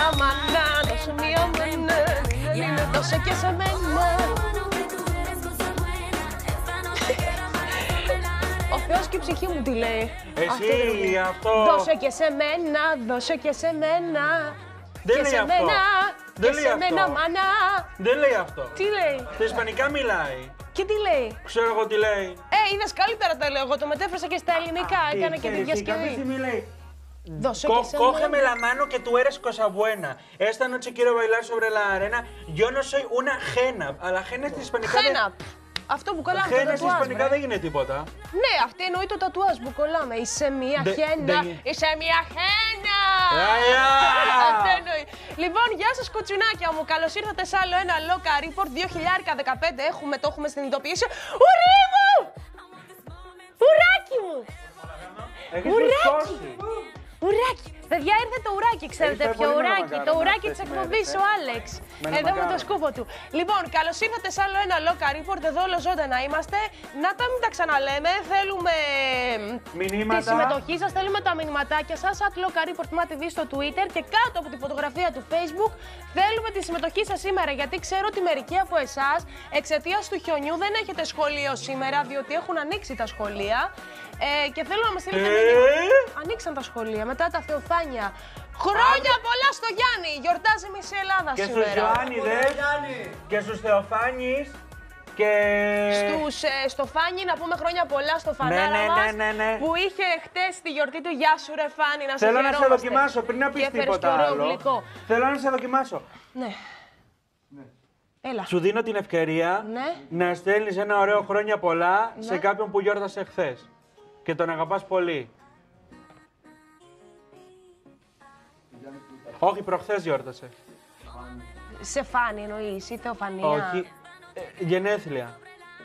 μάνα, δώσε μία μάνα, δώσε και σε μένα. Ο Θεός και η ψυχή μου τι λέει. Εσύ αυτό. Δώσε και σε μένα, δώσε και σε μένα. Δεν και λέει σε αυτό. μένα, Δεν και λέει σε αυτό. μένα μάνα. Δεν λέει αυτό. Τι λέει. Στα ισπανικά μιλάει. Και τι λέει. Ξέρω εγώ τι λέει. Είδες καλύτερα τα λέω εγώ, το μετέφρασα και στα ελληνικά, έκανα και τη Κάποια διασκευή. στιγμή λέει. Δώσε και σε Cógeme μένα. la mano que tú eres cosa buena. Esta noche quiero bailar sobre la arena. Yo no soy una jena. Αλλά jena στη ισπανικά. Χένα. Αυτό που κολλάμε το Jena στη τατουάζ, ισπανικά βρε. δεν γίνεται τίποτα. Ναι, αυτή εννοεί το τατουάζ που κολλάμε. Είσαι μία χένα. Είσαι μία χένα. Αυτό εννοεί. Λοιπόν, γεια σας κοτσινάκια μου. Καλώς ήρθατε σε άλλο ένα Loca Report 2015. Το έχουμε συνειδητοποιήσει. Ουρί μου! Ουράκι μου! Έχεις Ουράκι! σκόσει. Ουράκι! Παιδιά, ήρθε το ουράκι, ξέρετε Έχεις ποιο πολύ ουράκι. μακάρονα Το ουράκι αυτές της τις εκπομπής, μέρες, ο Άλεξ. Με Εδώ με το μακάρονα. σκούφο του. Λοιπόν, καλώς ήρθατε σε άλλο ένα Loca Report. Εδώ όλο ζωντανά είμαστε. Να τα μην τα ξαναλέμε. Θέλουμε Μηνύματα. τη συμμετοχή σας, θέλουμε τα μηνυματάκια σας. Loca Report TV στο Twitter και κάτω από τη φωτογραφία του Facebook. Θέλουμε τη συμμετοχή σας σήμερα, γιατί ξέρω ότι μερικοί από εσάς εξαιτίας του χιονιού δεν έχετε σχολείο σήμερα, διότι έχουν ανοίξει τα σχολεία. Και θέλω να μας στείλετε μήνυμα. Ανοίξαν τα σχολεία μετά τα Θεοφάνεια. Χρόνια πολλά στο Γιάννη! Γιορτάζει μισή Ελλάδα Και σήμερα. στους Ιωάννηδες και στους Θεοφάνης και... Στο Φάνη να πούμε χρόνια πολλά στο φανάρα μας, ναι. που είχε χτες τη γιορτή του. Γεια σου ρε Φάνη, να σε Θέλω να σε χαιρόμαστε. δοκιμάσω πριν να πεις Και έφερες τίποτα και ωραίο άλλο. γλυκό. Θέλω να σε δοκιμάσω. Ναι. Έλα. Σου δίνω την ευκαιρία Ναι. να στέλνεις ένα ωραίο χρόνια πολλά Ναι. σε κάποιον που γιόρτασε χθες και τον αγαπάς πολύ. Όχι, προχθές γιόρτασε. Σε Φάνη εννοείς ή Θεοφανία. Όχι, γενέθλια.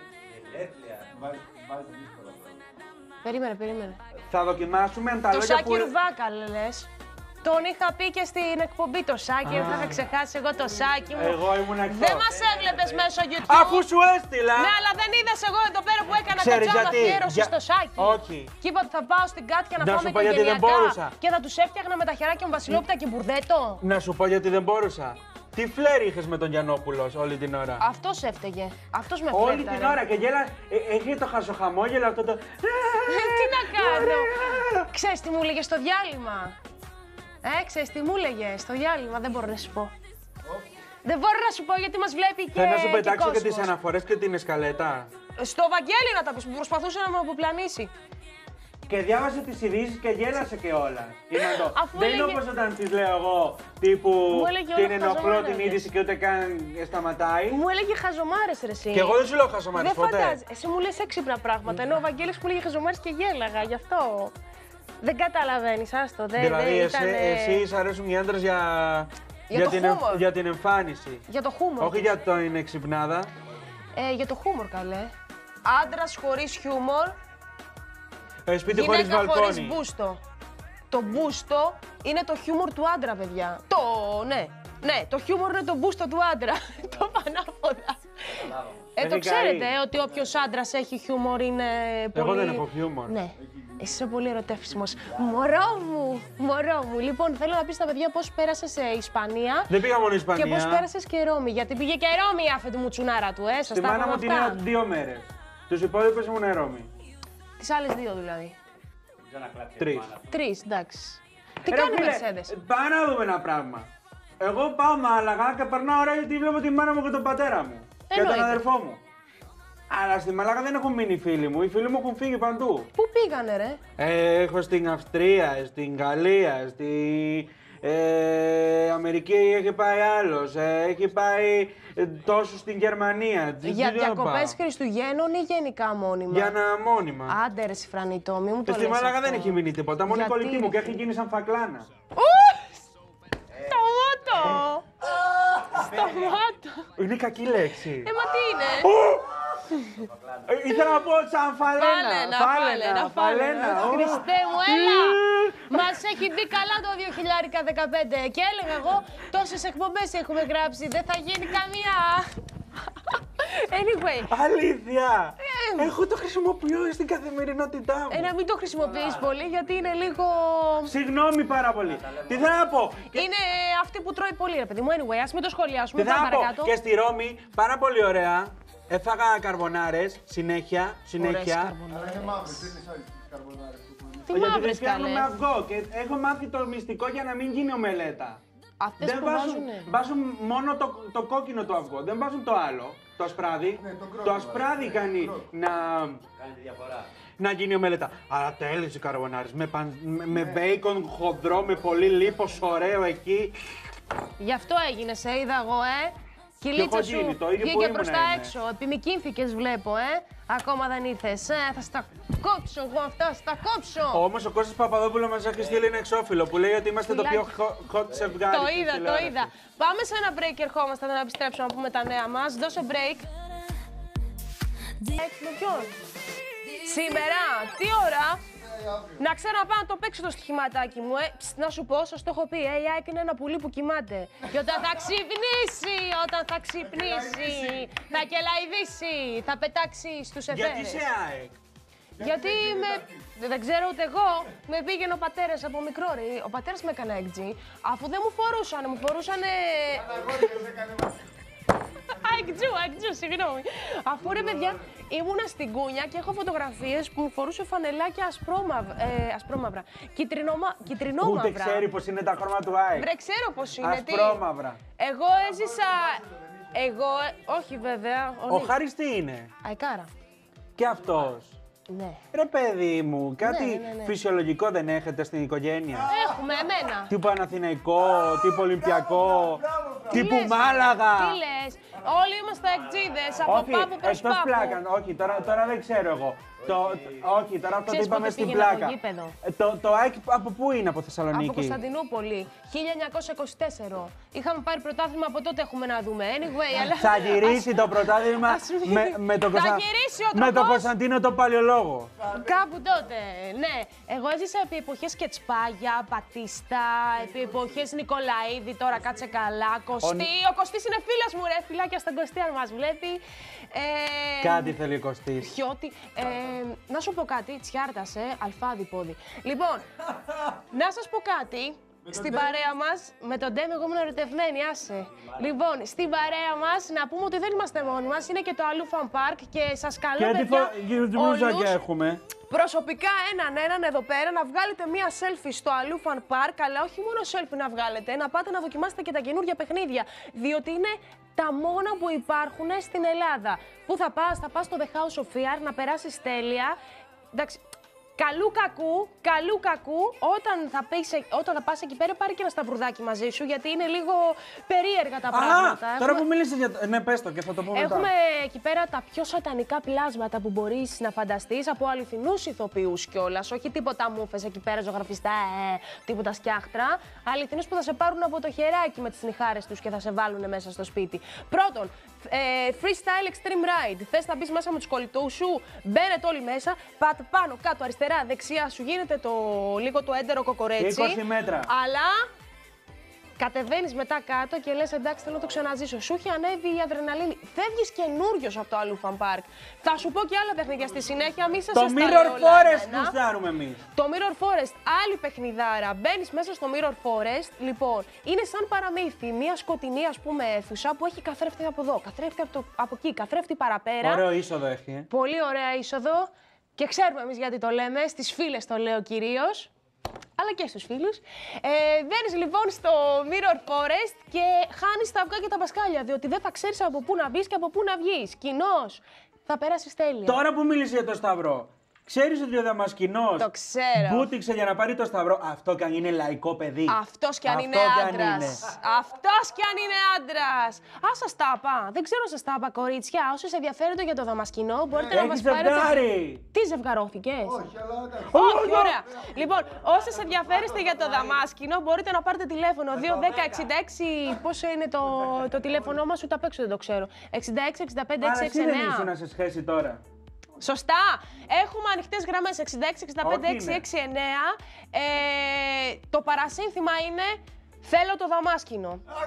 Περίμενε. Θα δοκιμάσουμε αν τα Το λόγια Σάκη που... Ρουβάκα λες. Τον είχα πει και στην εκπομπή το Σάκη, δεν θα είχα ξεχάσει εγώ το Σάκη μου. Εγώ ήμουν εκτός. Δεν μας έβλεπες μέσω YouTube. Αφού σου έστειλα! Ναι, αλλά δεν είδες εγώ εδώ πέρα που έκανα Ξέρεις κατσάμα γιατί? αφιέρωση στο Σάκη. Όχι. Και είπα ότι θα πάω στην Κάτια να Να φάμε σου πω γιατί δεν οικογενειακά μπόρεσα. και θα τους έφτιαχνα με τα χεράκια μου βασιλόπιτα και μπουρδέτο. Να σου πω γιατί δεν μπόρεσα. Τι φλερ είχες με τον Γιαννόπουλο όλη την ώρα. Αυτός έφταιγε. Αυτός με Όλη φλέρταρε. την ώρα και γέλα, έχει το χασοχαμόγελο αυτό το... Τι να κάνω. Ξέρεις τι μου έλεγε στο διάλειμμα. Ξέρεις τι μου έλεγε στο διάλειμμα, δεν μπορώ να σου πω. Δεν μπορώ να σου πω γιατί μας βλέπει και Θέλω να σου πετάξω και τις κόσμος. αναφορές και την εσκαλέτα. Στο Βαγγέλη να τα πεις, που προσπαθούσε να με αποπλανήσει. Και διάβασε τις ειδήσεις και γέλασε και όλα. Αφού Δεν είναι έλεγε- όπως όταν τις λέω εγώ, τύπου Μου έλεγε την όλα ενοχλώ χαζομάρες. την είδηση και ούτε καν σταματάει. Μου έλεγε χαζομάρες ρε εσύ. Και εγώ δεν σου λέω χασομάρες Δεν ποτέ. φαντάζεσαι. Εσύ μου λες έξυπνα πράγματα, ενώ ο Βαγγέλης μου λέγε χαζομάρες και γέλαγα, γι' αυτό. Δεν καταλαβαίνεις, άστο, Δηλαδή, δεν ήταν... εσύ σ' αρέσουν οι άντρες Για το χούμορ. για την εμφάνιση. Για το χούμορ. Όχι για την εξυπνάδα. Για το χούμορ καλέ. Άντρας χωρίς χιούμορ, Σπίτι χωρίς γυναίκα χωρίς βαλκόνι. μπούστο. Το μπούστο είναι το χιούμορ του άντρα, παιδιά. Ναι, το χιούμορ είναι το μπούστο του άντρα. Το πανάποδα. Το Έχει ξέρετε καεί. ότι όποιος άντρας έχει χιούμορ είναι πολύ... Εγώ δεν έχω χιούμορ. Ναι. Εσύ είσαι πολύ ερωτεύσιμος. Μωρό μου. Λοιπόν, θέλω να πεις στα παιδιά πώς πέρασες σε Ισπανία. Δεν πήγα μόνο Ισπανία. Και πώς πέρασες και Ρώμη. Γιατί πήγε και Ρώμη αυτή του μουτσουνάρα του, σας Στη τα μάνα είπαμε μου την αυτά. είδα 2 μέρες. Τους υπόλοιπους ήμουν Ρώμη. Τις άλλες 2 δηλαδή. 3. 3, εντάξει. Τι κάνει η Mercedes. Πάμε να δούμε ένα πράγμα. Εγώ πάω Μάλαγα και περνάω ωραία γιατί βλέπω τη μάνα μου και τον πατέρα μου. Και Εννοείται. τον αδερφό μου. Αλλά στη Μάλαγα δεν έχουν μείνει οι φίλοι μου. Οι φίλοι μου έχουν φύγει παντού. Πού πήγανε ρε. Έχω στην Αυστρία, στην Γαλλία, στη Αμερική έχει πάει άλλος. Έχει πάει τόσο στην Γερμανία. Για Τι να πάω. διακοπές Χριστουγέννων ή γενικά μόνιμα. Για ένα μόνιμα. Άντε ρε Σιφρανιτό, μη μου το Και λες στη Μάλαγα αυτό. δεν έχει μείνει τίποτα. Μόνο η Γιατί, κολλητή μου ρε και έχει φίλε. γίνει σαν φακλάνα. Σταμάτω! Σταμάτω! Είναι κακή λέξη. Μα τι είναι. Ήθελα να πω σαν φαλένα. Φάλαινα. Χριστέ μου, έλα! Μας έχει δει καλά το 2015 και έλεγα εγώ τόσες εκπομπές έχουμε γράψει, δεν θα γίνει καμία. Anyway, Αλήθεια! Εγώ το χρησιμοποιώ στην καθημερινότητά μου. Να μην το χρησιμοποιείς πολύ γιατί είναι λίγο. Συγγνώμη πάρα πολύ. Τι θέλω να πω. Είναι αυτή που τρώει πολύ, ρε παιδί μου. Anyway, ας μην το σχολιάσουμε. Τι θέλω να πω. Παρακάτω. Και στη Ρώμη, πάρα πολύ ωραία. Έφαγα καρμπονάρες συνέχεια. Αλλά είναι μαύρες, δεν είναι σαν τις καρμπονάρες που πούμε. Τι Γιατί μαύρες τις φτιάχνω καλέ. με αυγό και έχω μάθει το μυστικό για να μην γίνει ομελέτα. Αυτές Δεν που βάζουν μόνο το κόκκινο το αυγό, δεν βάζουν το άλλο, το ασπράδι. Ναι, το κρότο Το ασπράδι κάνει Κάνει τη διαφορά. να γίνει ομελέτα. Αλλά τέλειες οι καρμπονάρες, με μπέικον χοντρό, με πολύ λίπος, ωραίο εκεί. Γι' αυτό έγινε, σε είδα εγώ, Κυλίτσα έχω σου γίνει, το ίδιο που βγήκε ήμουνα προς τα είμαι. έξω. Επιμηκύνθηκες, βλέπω, Ακόμα δεν ήρθες. Θα στα κόψω εγώ αυτά, θα στα κόψω. Όμως ο Κώστας Παπαδόπουλος μας έχει στείλει ένα εξώφυλλο που λέει ότι είμαστε το πιο hot ζευγάρι. Το της είδα, το τηλεόρασης. είδα. Πάμε σε ένα break και ερχόμαστε να επιστρέψουμε να πούμε τα νέα μας. Δώσε break. Με ποιον? Σήμερα, τι ώρα? Να ξέρω να πάω να το παίξω το στοιχηματάκι μου, να σου πω, σας το έχω πει, η ΑΕΚ είναι ένα πουλί που κοιμάται. Και όταν θα ξυπνήσει, θα κελαϊδίσει, θα πετάξει στους Γιατί εφαίρες. σε ΑΕΚ. Γιατί δεν ξέρω ούτε εγώ, με πήγαινε ο πατέρας από μικρό ρε. Ο πατέρας με έκανε εκτζή, αφού δεν μου φορούσανε, μου φορούσανε... Αεκτζού, συγγνώμη. Αφού ρε παιδιά, ήμουνα στην Κούνια και έχω φωτογραφίες που μου φορούσε φανελάκια ασπρόμαυρα. Κιτρινόμαυρα. Ούτε ξέρει πως είναι τα χρώματα του ΑΕΚ. Βρε, ξέρω πως είναι. Ασπρόμαυρα. Εγώ έζησα... όχι βέβαια. Ο Χάρης τι είναι. Αεκάρα. Και αυτός. Ναι. Ρε παιδί μου, κάτι ναι. φυσιολογικό δεν έχετε στην οικογένεια. Έχουμε εμένα. Τύπου Παναθηναϊκό, τύπου Ολυμπιακό, τύπου Μάλαγα. Τι λες, όλοι είμαστε εκτζίδες, από Όχι, πάπου προς εκτός πάπου. πλάκα. Όχι, τώρα δεν ξέρω εγώ. Όχι, τώρα αυτό το Ξέρεις είπαμε πότε στην πήγαινα πλάκα. από γήπεδο? Το ΑΕΚ από πού είναι, από Από Θεσσαλονίκη. Κωνσταντινούπολη, 1924. Είχαμε πάρει πρωτάθλημα, από τότε έχουμε να δούμε. Anyway, αλλά... Θα γυρίσει το πρωτάθλημα με τον με τον Κωνσταντίνο τον Παλαιολόγο. Κάπου τότε, ναι. Εγώ έζησα επί εποχές Κετσπάγια, Πατίστα, επί εποχές Νικολαίδη, τώρα κάτσε καλά. Κωστή, ο Κωστής είναι φίλος μου ρε, φιλάκια στον Κωστή αν μας βλέπει. Κάτι θέλει ο Κωστής. Χιώτη. Να σου πω κάτι, τσιάρτασε, αλφάδι πόδι. Λοιπόν, να σας πω κάτι. Στην παρέα μας, με τον Ντέμ, εγώ ήμουν ερωτευμένη, άσε. Λοιπόν, στην παρέα μας, να πούμε ότι δεν είμαστε μόνοι μας, είναι και το Αλού Φαν Πάρκ και σας καλώ, παιδιά, μπλουζάκια έχουμε. προσωπικά έναν εδώ πέρα να βγάλετε μία selfie στο Αλού Φαν Πάρκ, αλλά όχι μόνο selfie να βγάλετε, να πάτε να δοκιμάσετε και τα καινούργια παιχνίδια, διότι είναι τα μόνα που υπάρχουν στην Ελλάδα. Πού θα πας στο The House of Fear, να περάσεις τέλεια. Εντάξει, καλού κακού, όταν θα πας εκεί πέρα, πάρει και ένα σταυρουδάκι μαζί σου, γιατί είναι λίγο περίεργα τα πράγματα. Τώρα που μίλησες για το... Ναι, πες το και θα το πω μετά. Έχουμε εκεί πέρα τα πιο σατανικά πλάσματα που μπορείς να φανταστείς από αληθινούς ηθοποιούς κιόλας. Όχι τίποτα μούφες εκεί πέρα, ζωγραφιστά, τίποτα σκιάχτρα. Αληθινούς που θα σε πάρουν από το χεράκι με τις νυχάρες τους και θα σε βάλουν μέσα στο σπίτι. Πρώτον, freestyle extreme ride. Θες να μπεις μέσα με τους κολλητούς σου, μπαίνετε όλοι μέσα, πάτε πάνω, κάτω, αριστερά, δεξιά, σου γίνεται λίγο το έντερο κοκορέτσι. 20 μέτρα. Αλλά κατεβαίνεις μετά κάτω και λες εντάξει, θέλω να το ξαναζήσω. Σου έχει ανέβει η αδρεναλίνη. Φεύγεις καινούριος από το Αλού Φαν Πάρκ. Θα σου πω και άλλα παιχνίδια στη συνέχεια. Μη σας Το Mirror Forest γουστάρουμε εμείς. Το Mirror Forest, άλλη παιχνιδάρα. Μπαίνεις μέσα στο Mirror Forest. Λοιπόν, είναι σαν παραμύθι. Μια σκοτεινή, ας πούμε, αίθουσα που έχει καθρέφτη από εδώ, καθρέφτη από εκεί, καθρέφτη παραπέρα. Ωραίο είσοδο έχει. Πολύ ωραία είσοδο. Και ξέρουμε εμείς γιατί το λέμε. Στις φίλες το λέω κυρίως. Αλλά και στους φίλους. Μπαίνεις λοιπόν στο Mirror Forest και χάνεις τα αυγά και τα πασκάλια, διότι δεν θα ξέρεις από πού να μπεις και από πού να βγεις. Κοινώς, θα περάσεις τέλεια. Τώρα που μίλησε για το Σταυρό, ξέρεις ότι ο Δαμασκηνός Το ξέρω. μπούτηξε για να πάρει το Σταυρό. Αυτό κι αν είναι λαϊκό παιδί. Αυτός κι αν είναι άντρας. Αυτός κι αν είναι άντρας. Α, σας τα είπα. Δεν ξέρω σας τα είπα, κορίτσια. Όσοι ενδιαφέρονται για το Δαμασκηνό, μπορείτε να μας πάρετε. Ζευγάρι. Τι ζευγαρώθηκες? Όχι, αλλά εντάξει. Όχι, ωραία. Λοιπόν, όσοι ενδιαφέρεστε για το Δαμάσκηνο, μπορείτε να πάρετε τηλέφωνο 210-66. Πόσο είναι το τηλέφωνο μας, ούτε απ' έξω δεν το ξέρω. 66-65-669. Αλλά εσύ δεν ήσουν να σε σχέσει τώρα. Σωστά. Έχουμε ανοιχτές γραμμές 66-65-669. Το παρασύνθημα είναι θέλω το Δαμάσκηνο.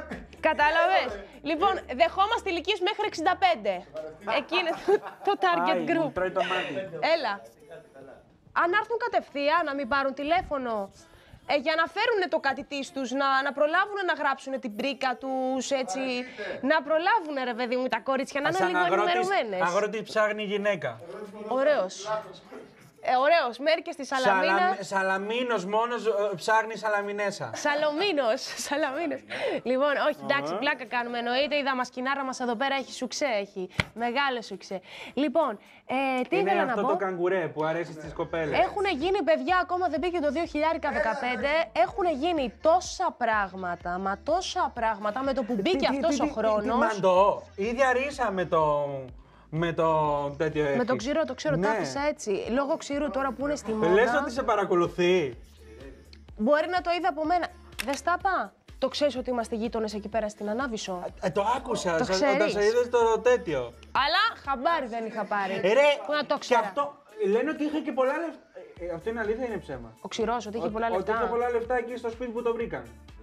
Κατάλαβες. Λοιπόν, δεχόμαστε ηλικίες μέχρι 65. Εκεί είναι το target group. Τρώει το μάτι. Έλα. Αν έρθουν κατευθείαν, να μην πάρουν τηλέφωνο. Για να φέρουν το κατητής τους, να προλάβουν να γράψουν την πρίκα τους, έτσι. Να προλάβουν, ρε παιδί μου, τα κορίτσια να είναι λίγο ενημερωμένες. Αγρότη ψάχνει γυναίκα. Ωραίος. Ωραίος. Μέρκες στη Σαλαμίνα. Σαλαμίνος μόνος ψάχνει Σαλαμινέσα. Σαλαμίνος. Λοιπόν, όχι, εντάξει, πλάκα κάνουμε. Εννοείται, η δαμασκηνάρα μας εδώ πέρα έχει σουξέ. Έχει μεγάλο σουξέ. Λοιπόν, τι ήθελα να πω. Είναι αυτό το καγκουρέ που αρέσει στις κοπέλες. Έχουν γίνει, παιδιά, ακόμα δεν πήγε το 2015. Έχουν γίνει τόσα πράγματα, μα τόσα πράγματα με το που μπήκε αυτός ο χρόνος. Μαντώ. Ήδη αρίσαμε το. Με το τέτοιο Με το ξηρό, το ξέρω, ναι. Τα άφησα έτσι. Λόγω ξηρού τώρα που είναι στη μόδα. Λες ότι σε παρακολουθεί. Μπορεί να το είδα από μένα. Δεν στα πά. Το ξέρεις ότι είμαστε γείτονες εκεί πέρα στην Ανάβησο. Το άκουσα Το όταν ξέρεις. σε είδες το τέτοιο. Αλλά χαμπάρι δεν είχα πάρει. Ρε, Πού να το και ξέρα. αυτό λένε ότι είχε και πολλά λεφτά. Αυτό είναι αλήθεια ή είναι ψέμα? Ο ξηρός, ότι είχε πολλά Ότι λεφτά. είχε πολλά λεφτά εκεί στο σπίτι που το βρήκαν.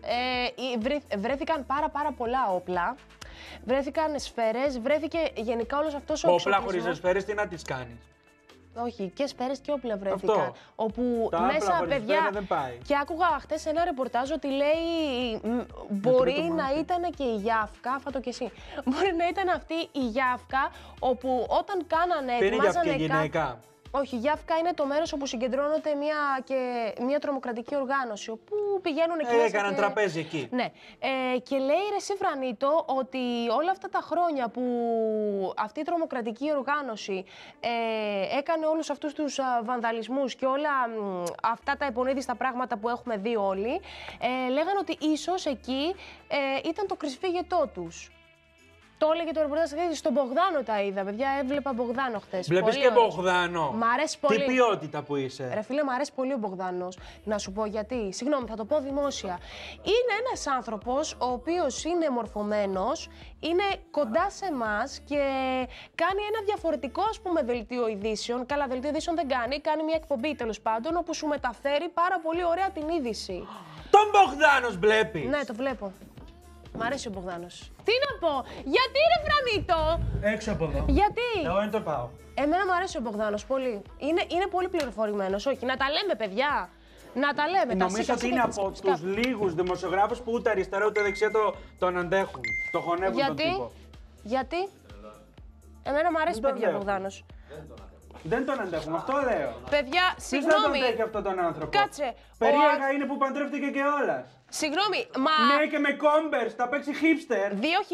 Βρέθηκαν πάρα πολλά όπλα. Βρέθηκαν σφαίρες, βρέθηκε γενικά όλος αυτός ο Όπλα χωρίς εξοπλισμός. σφαίρες τι να τις κάνεις? Όχι, και σφαίρες και όπλα βρέθηκαν. Αυτό. Όπου Τα όπλα μέσα, χωρίς παιδιά. σφαίρα δεν πάει. Και άκουγα χτες ένα ρεπορτάζ ότι λέει μπορεί να ήταν και η Γιάφκα, φάτο και εσύ. Μπορεί να ήταν αυτή η Γιάφκα, όπου όταν κάνανε. Τι είναι Γιάφκα, ετοιμάζανε γυναίκα? Όχι, η Γιάφκα είναι το μέρος όπου συγκεντρώνεται μια τρομοκρατική οργάνωση, όπου πηγαίνουν εκεί μέσα Έκαναν και... τραπέζι εκεί. Ναι. Και λέει ρε εσύ Βρανίτο ότι όλα αυτά τα χρόνια που αυτή η τρομοκρατική οργάνωση έκανε όλους αυτούς τους βανδαλισμούς και όλα αυτά τα επονίδιστα πράγματα που έχουμε δει όλοι, λέγανε ότι ίσως εκεί ήταν το κρυσφύγετό τους. Το έλεγε το ρεπορτάζ στον Μπογδάνο τα είδα, παιδιά. Έβλεπα Μπογδάνο χτες. Βλέπεις και Μπογδάνο. Μ' αρέσει πολύ. Τι ποιότητα που είσαι. Ρε φίλε, μου αρέσει πολύ ο Μπογδάνος. Να σου πω γιατί. Συγγνώμη, θα το πω δημόσια. Είναι ένας άνθρωπος ο οποίος είναι μορφωμένος, είναι κοντά σε εμάς και κάνει ένα διαφορετικό, ας πούμε, δελτίο ειδήσεων. Καλά, δελτίο ειδήσεων δεν κάνει. Κάνει μια εκπομπή τέλος πάντων, όπου σου μεταφέρει πάρα πολύ ωραία την είδηση. Τον Μπογδάνος βλέπεις. Ναι, το βλέπω. Μ' αρέσει ο Μπογδάνος. Τι να πω, γιατί ρε Βρανίτο! Έξω από εδώ. Γιατί! Εγώ δεν το πάω. Εμένα μου αρέσει ο Μπογδάνος πολύ. Είναι πολύ πληροφορημένος. Όχι, να τα λέμε, παιδιά. Να τα λέμε. Νομίζω ότι είναι από τους λίγους δημοσιογράφους που ούτε αριστερά ούτε δεξιά τον αντέχουν. Το χωνεύουν τον τύπο. Γιατί? Εμένα μου αρέσει, παιδιά, ο Μπογδάνος. Δεν τον αντέχουν, αυτό λέω. Παιδιά, Ποιος συγγνώμη. δεν τον αντέχει αυτόν τον άνθρωπο? Κάτσε. Περίεργα είναι που παντρεύτηκε και όλας. Συγγνώμη, μα. Ναι, και με κόμπερς, θα παίξει hipster.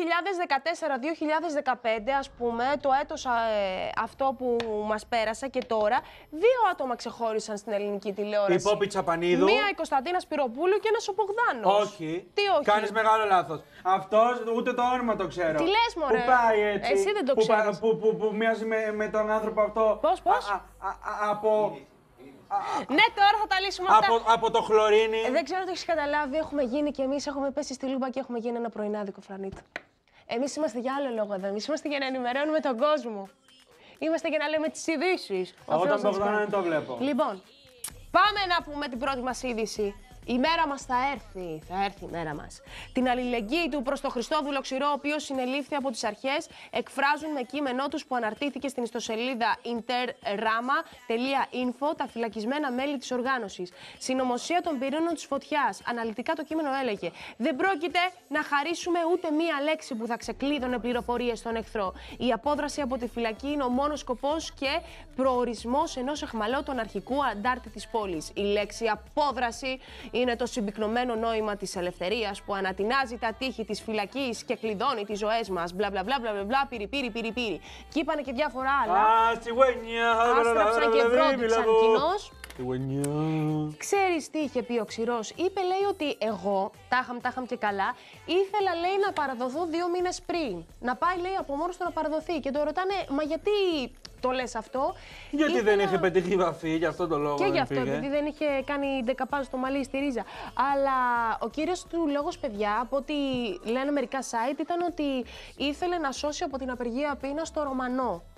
2014-2015, ας πούμε, το έτος αυτό που μας πέρασε και τώρα, δύο άτομα ξεχώρισαν στην ελληνική τηλεόραση. Η Πόπη Τσαπανίδου. Μία η Κωνσταντίνα Σπυροπούλου και ένας ο Μπογδάνος. Όχι. Τι όχι? Κάνεις μεγάλο λάθος. Αυτός ούτε το όνομα το ξέρω. Τι λες, μωρέ? Που πάει έτσι. Εσύ δεν το ξέρεις. Που μοιάζει με τον άνθρωπο αυτό. Πώς? Από. Ναι, τώρα θα τα λύσουμε αυτά. Από το χλωρίνι. Δεν ξέρω τι έχεις καταλάβει, έχουμε γίνει κι εμείς, έχουμε πέσει στη λούμπα και έχουμε γίνει ένα πρωινάδικο, Φρανίτο. Εμείς είμαστε για άλλο λόγο εδώ, εμείς είμαστε για να ενημερώνουμε τον κόσμο. Είμαστε για να λέμε τις ειδήσεις. Εγώ τον Μπογδάνο δεν το βλέπω. Λοιπόν, πάμε να πούμε την πρώτη μας είδηση. Η μέρα μας θα έρθει η μέρα μας. Την αλληλεγγύη του προς τον Χριστόδουλο Ξηρό, ο οποίος συνελήφθη από τις αρχές, εκφράζουν με κείμενό τους που αναρτήθηκε στην ιστοσελίδα interrama.info τα φυλακισμένα μέλη της οργάνωσης. Συνωμοσία των πυρήνων της φωτιάς. Αναλυτικά το κείμενο έλεγε: δεν πρόκειται να χαρίσουμε ούτε μία λέξη που θα ξεκλείδωνε πληροφορίες στον εχθρό. Η απόδραση από τη φυλακή είναι ο μόνος σκοπός και προορισμός ενός αιχμαλώτου αρχικού αντάρτη της πόλης. Η λέξη απόδραση είναι το συμπυκνωμένο νόημα της ελευθερίας που ανατινάζει τα τείχη της φυλακής και κλειδώνει τις ζωές μας. Μπλα μπλα μπλα μπλα μπλα, πυρι. Και είπανε και διάφορα άλλα. Άστραψαν και βρόντιξαν κοινώς. Ξέρεις τι είχε πει ο Ξηρός? Είπε, λέει, ότι εγώ, τάχαμ και καλά, ήθελα, λέει, να παραδοθώ 2 μήνες πριν. Να πάει, λέει, από μόνος του να παραδοθεί. Και το ρωτάνε, μα γιατί το λες αυτό? Γιατί δεν είχε πετύχει βαφή, γι' αυτό το λόγο. Και γι' αυτό, επειδή δεν είχε κάνει δεκαπάζ στο μαλλί στη ρίζα. Αλλά ο κύριος του λόγος, παιδιά, από ό,τι λένε μερικά site, ήταν ότι ήθελε να σώσει από την απεργία πείνας στο Ρωμανό.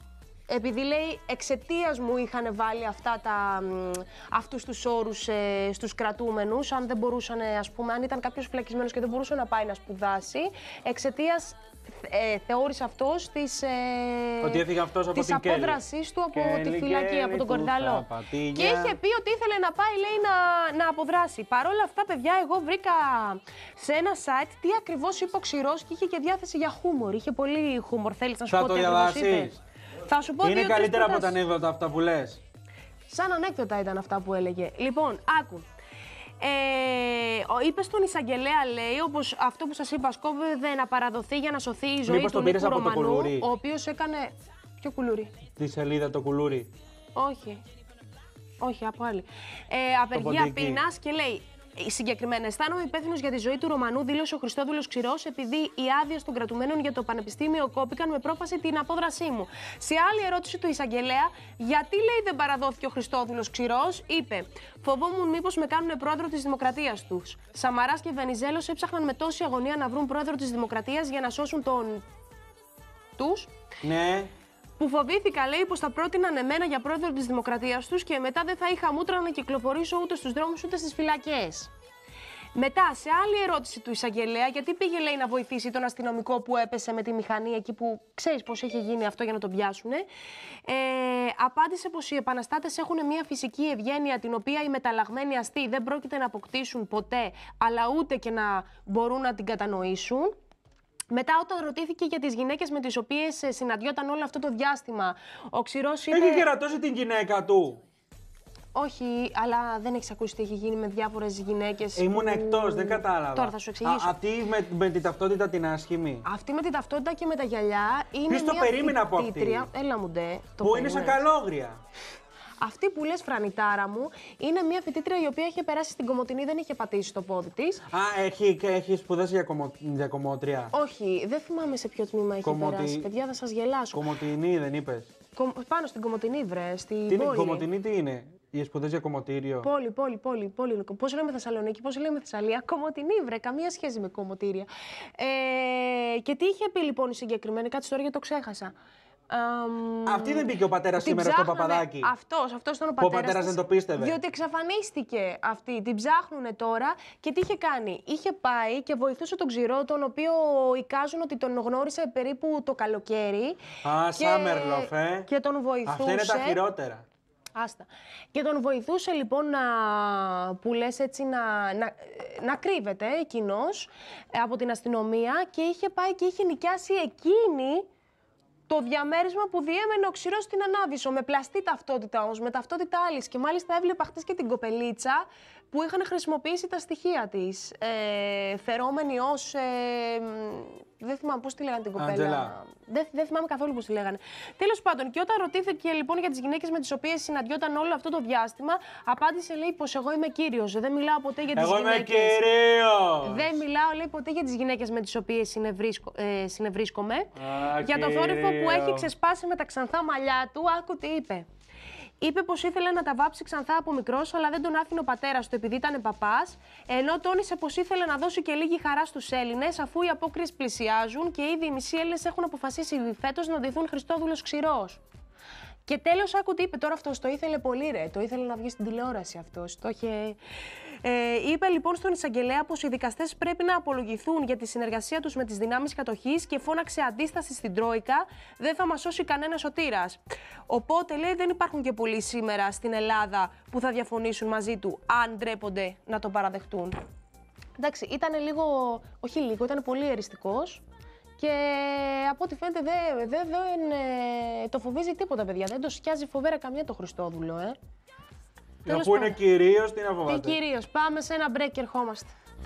επειδή λέει εξαιτίας μου είχαν βάλει αυτούς τους όρους στους κρατούμενους, αν δεν μπορούσαν, ας πούμε, αν ήταν κάποιος φυλακισμένος και δεν μπορούσε να πάει να σπουδάσει, εξαιτίας θεώρησε αυτός της απόδρασής του από τη φυλακή, από τον Κορδαλό. Και είχε πει ότι ήθελε να πάει, λέει, να αποδράσει. Παρ' όλα αυτά, παιδιά, εγώ βρήκα σε ένα site τι ακριβώς είπε ο Ξηρός και είχε και διάθεση για χούμορ. Είχε πολύ χούμορ. Θέλεις να σου πω τι ακριβώς είπε? Θα σου πω. Είναι καλύτερα από τα ανέκδοτα αυτά που λες. Σαν ανέκδοτα ήταν αυτά που έλεγε. Λοιπόν, άκου. Είπε στον εισαγγελέα, λέει, όπως αυτό που σας είπα, σκόπευε να παραδοθεί για να σωθεί η ζωή του Νίκου Ρωμανού, ο οποίος έκανε... Ποιο κουλούρι? Τη σελίδα το κουλούρι. Όχι. Όχι, από άλλη. Απεργία πείνας και λέει... Συγκεκριμένα, αισθάνομαι υπεύθυνος για τη ζωή του Ρωμανού, δήλωσε ο Χριστόδουλος Ξηρός, επειδή οι άδειες των κρατουμένων για το πανεπιστήμιο κόπηκαν με πρόφαση την απόδρασή μου. Σε άλλη ερώτηση του εισαγγελέα, γιατί, λέει, δεν παραδόθηκε ο Χριστόδουλος Ξηρός, είπε: φοβόμουν μήπως με κάνουν πρόεδρο της Δημοκρατίας τους. Σαμαράς και Βενιζέλος έψαχναν με τόση αγωνία να βρουν πρόεδρο της Δημοκρατίας για να σώσουν τους. Ναι. Που φοβήθηκα, λέει, πως θα πρότειναν εμένα για πρόεδρο της Δημοκρατίας τους και μετά δεν θα είχα μούτρα να κυκλοφορήσω ούτε στους δρόμους ούτε στις φυλακές. Μετά, σε άλλη ερώτηση του εισαγγελέα, γιατί πήγε, λέει, να βοηθήσει τον αστυνομικό που έπεσε με τη μηχανή εκεί που ξέρεις πώς έχει γίνει αυτό για να τον πιάσουνε, απάντησε πως οι επαναστάτες έχουν μια φυσική ευγένεια την οποία οι μεταλλαγμένοι αστεί δεν πρόκειται να αποκτήσουν ποτέ, αλλά ούτε και να μπορούν να την κατανοήσουν. Μετά, όταν ρωτήθηκε για τις γυναίκες με τις οποίες συναντιόταν όλο αυτό το διάστημα, ο Ξηρός είπε... Έχει κερατώσει την γυναίκα του. Όχι, αλλά δεν έχεις ακούσει τι έχει γίνει με διάφορες γυναίκες. Ήμουν εκτός, δεν κατάλαβα. Τώρα θα σου εξηγήσω. Αυτή με την ταυτότητα την άσχημη. Αυτή με την ταυτότητα και με τα γυαλιά είναι ποιος μια το περίμενε από αυτή? Έλα μου ντε. Που είναι σαν καλόγρια. Αυτή που λες, φρανιτάρα μου, είναι μια φοιτήτρια η οποία είχε περάσει στην Κομοτηνή, δεν είχε πατήσει το πόδι της. Α, έχει σπουδάσει για κομμότρια. Όχι, δεν θυμάμαι σε ποιο τμήμα είχε περάσει. Παιδιά, θα σας γελάσω. Κομοτηνή δεν είπες? Πάνω στην Κομοτηνή, βρε. Κομοτηνή τι είναι? Οι σπουδές για κομμωτήριο. Πόλη. Πώς λέμε Θεσσαλονίκη, πώς λέμε Θεσσαλία? Κομοτηνή, βρε. Καμία σχέση με κομμωτήρια. Και τι είχε πει λοιπόν η συγκεκριμένη? Κάτσε τώρα γιατί το ξέχασα. Αυτή δεν μπήκε ο πατέρας σήμερα στο Παπαδάκι? Αυτός ήταν ο πατέρας. Ο πατέρας δεν το πίστευε. Διότι εξαφανίστηκε αυτή. Την ψάχνουνε τώρα και τι είχε κάνει? Είχε πάει και βοηθούσε τον Ξηρό, τον οποίο εικάζουν ότι τον γνώρισε περίπου το καλοκαίρι. Σάμερλοφ, Και τον βοηθούσε. Αυτά είναι τα χειρότερα. Άστα. Και τον βοηθούσε λοιπόν που λες έτσι να κρύβεται εκείνος από την αστυνομία και είχε πάει και είχε νοικιάσει εκείνη το διαμέρισμα που διέμενε ο Ξηρός στην Ανάβησο, με πλαστή ταυτότητα όμως, με ταυτότητα άλλης. Και μάλιστα έβλεπα χτες και την κοπελίτσα που είχαν χρησιμοποιήσει τα στοιχεία της, φερόμενη ως... δεν θυμάμαι πώς τη λέγανε την κοπέλα. Δεν θυμάμαι καθόλου πώς τη λέγανε. Τέλος πάντων, και όταν ρωτήθηκε λοιπόν για τις γυναίκες με τις οποίες συναντιόταν όλο αυτό το διάστημα, απάντησε, λέει, πως εγώ είμαι κύριος. Δεν μιλάω ποτέ για τις γυναίκες. Εγώ είμαι κύριος. Δεν μιλάω, λέει, ποτέ για τις γυναίκες με τις οποίες συνευρίσκομαι. Για το θόρυβο που έχει ξεσπάσει με τα ξανθά μαλλιά του, άκου τι είπε. Είπε πως ήθελε να τα βάψει ξανθά από μικρός, αλλά δεν τον άφηνε ο πατέρας του επειδή ήταν παπάς, ενώ τόνισε πως ήθελε να δώσει και λίγη χαρά στους Έλληνες, αφού οι απόκριες πλησιάζουν και ήδη οι μισοί Έλληνες έχουν αποφασίσει φέτος να ντυθούν Χριστόδουλος Ξηρός. Και τέλος, άκου τι είπε τώρα αυτός. Το ήθελε πολύ, ρε. Το ήθελε να βγει στην τηλεόραση αυτός. Το είχε. Είπε λοιπόν στον εισαγγελέα πως οι δικαστές πρέπει να απολογηθούν για τη συνεργασία τους με τις δυνάμεις κατοχής και φώναξε αντίσταση στην Τρόικα. Δεν θα μας σώσει κανένα σωτήρας. Οπότε, λέει, δεν υπάρχουν και πολλοί σήμερα στην Ελλάδα που θα διαφωνήσουν μαζί του, αν ντρέπονται να το παραδεχτούν. Εντάξει, ήταν λίγο. Όχι λίγο, ήταν πολύ εριστικός. Και από ό,τι φαίνεται δεν το φοβίζει τίποτα, παιδιά. Δεν το σκιάζει φοβέρα καμιά το Χριστόδουλο, Αφού είναι κυρίως, τι να φοβάται. Τι κυρίως. Πάμε σε ένα break και ερχόμαστε.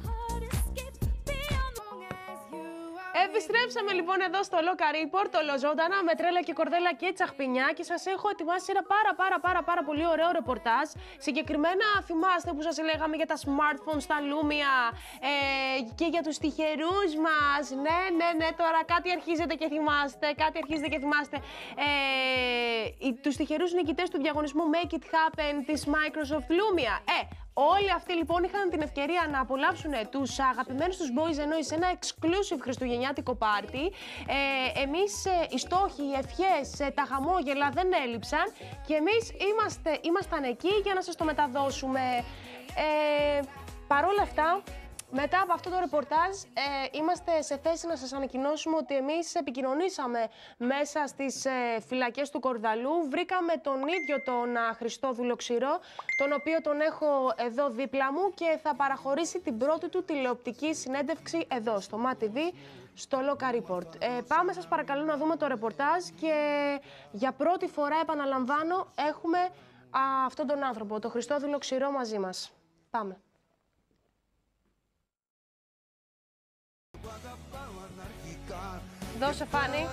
Επιστρέψαμε λοιπόν εδώ στο Local Report, ολοζώντανα, με Τρέλα και Κορδέλα και Τσαχπινιά, και σας έχω ετοιμάσει ένα πάρα πολύ ωραίο ρεπορτάζ. Συγκεκριμένα θυμάστε που σας λέγαμε για τα smartphones, τα Lumia και για τους τυχερούς μας. Ναι, τώρα κάτι αρχίζετε και θυμάστε. Τους τυχερούς νικητές του διαγωνισμού Make It Happen της Microsoft Lumia. Όλοι αυτοί λοιπόν είχαν την ευκαιρία να απολαύσουν τους αγαπημένους τους Boys and Noise σε ένα exclusive χριστουγεννιάτικο πάρτι. Εμείς οι στόχοι, οι ευχές, τα χαμόγελα δεν έλειψαν και εμείς ήμασταν εκεί για να σας το μεταδώσουμε. Παρ' όλα αυτά, μετά από αυτό το ρεπορτάζ, είμαστε σε θέση να σας ανακοινώσουμε ότι εμείς επικοινωνήσαμε μέσα στις φυλακές του Κορδαλού. Βρήκαμε τον ίδιο τον Χριστόδουλο Ξηρό, τον οποίο τον έχω εδώ δίπλα μου και θα παραχωρήσει την πρώτη του τηλεοπτική συνέντευξη εδώ, στο MATV, στο Local Report. Πάμε σας παρακαλώ να δούμε το ρεπορτάζ και για πρώτη φορά, επαναλαμβάνω, έχουμε αυτόν τον άνθρωπο, τον Χριστόδουλο Ξηρό μαζί μας. Πάμε. Δώσε Φάνη.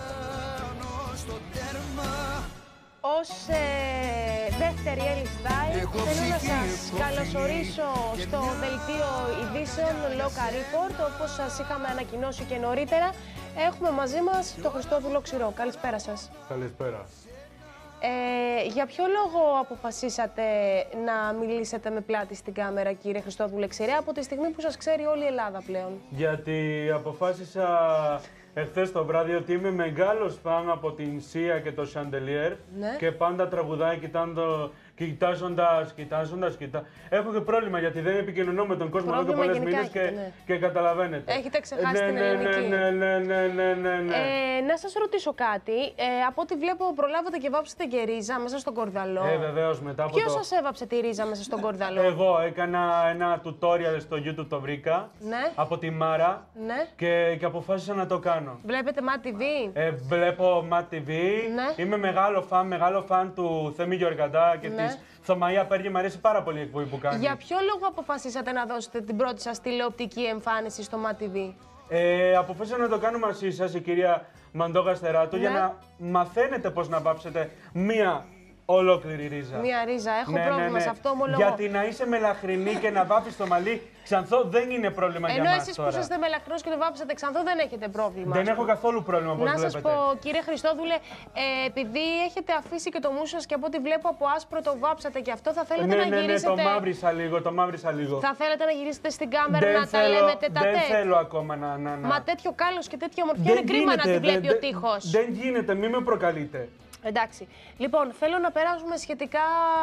Ως δεύτερη Έλλη Style, θέλω να σας καλωσορίσω στο δελτίο ειδήσεων Local Report. Όπως σας είχαμε ανακοινώσει και νωρίτερα, έχουμε μαζί μας τον Χριστόδουλο Ξηρό. Καλησπέρα σας. Καλησπέρα. Για ποιο λόγο αποφασίσατε να μιλήσετε με πλάτη στην κάμερα, κύριε Χριστόδουλε Ξηρέ, από τη στιγμή που σας ξέρει όλη η Ελλάδα πλέον? Γιατί αποφάσισα εχθές το βράδυ ότι είμαι μεγάλος φαν από την Σία και το Chandelier, ναι, και πάντα τραγουδάει κοιτάζοντας. Έχω και πρόβλημα γιατί δεν επικοινωνώ με τον κόσμο εδώ και πολλές μήνες και καταλαβαίνετε. Έχετε ξεχάσει την ελληνική. Ναι. Να σας ρωτήσω κάτι. Από ό,τι βλέπω, προλάβατε και βάψετε και ρίζα μέσα στον Κορδαλό. Βεβαίως, μετά από Ποιος σας έβαψε τη ρίζα μέσα στον Κορδαλό? Εγώ έκανα ένα tutorial στο YouTube, το βρήκα, Ναι. από τη Μάρα, Ναι. και αποφάσισα να το κάνω. Βλέπετε MATV? Βλέπω MATV, Ναι. είμαι μεγάλο φαν του Θέμη Γεωργαντά και της Θωμαΐα Πέργη, μου αρέσει πάρα πολύ η εκπομπή που κάνει. Για ποιο λόγο αποφασίσατε να δώσετε την πρώτη σας τηλεοπτική εμφάνιση στο MATV? Αποφάσισα να το κάνω μαζί σας, η κυρία Μαντόγα Στεράτου, για Ναι. να μαθαίνετε πώς να βάψετε μία ολόκληρη ρίζα. Μία ρίζα. Έχω πρόβλημα σε αυτό, ομολογώ. Γιατί να είσαι μελαχρινή και να βάφεις το μαλλί ξανθό δεν είναι πρόβλημα για Ενώ μας εσείς τώρα. που είστε μελαχρινός και το βάψατε ξανθό δεν έχετε πρόβλημα. Δεν έχω καθόλου πρόβλημα, όπως Να βλέπετε. σας πω, κύριε Χριστόδουλε, επειδή έχετε αφήσει και το μουσο σας και από ό,τι βλέπω από άσπρο το βάψατε και αυτό, θα θέλετε να γυρίσετε... Ναι, το μαύρισα λίγο. Θα θέλετε να γυρίσετε στην κάμερα να τα λέμε τετατέ? Δεν θέλω ακόμα να... Μα τέτοιο κάλος και τέτοια ομορφιά είναι κρίμα να τη βλέπει ο τείχος. Δεν γίνεται, μην με προκαλείτε. Εντάξει. Λοιπόν, θέλω να περάσουμε σχετικά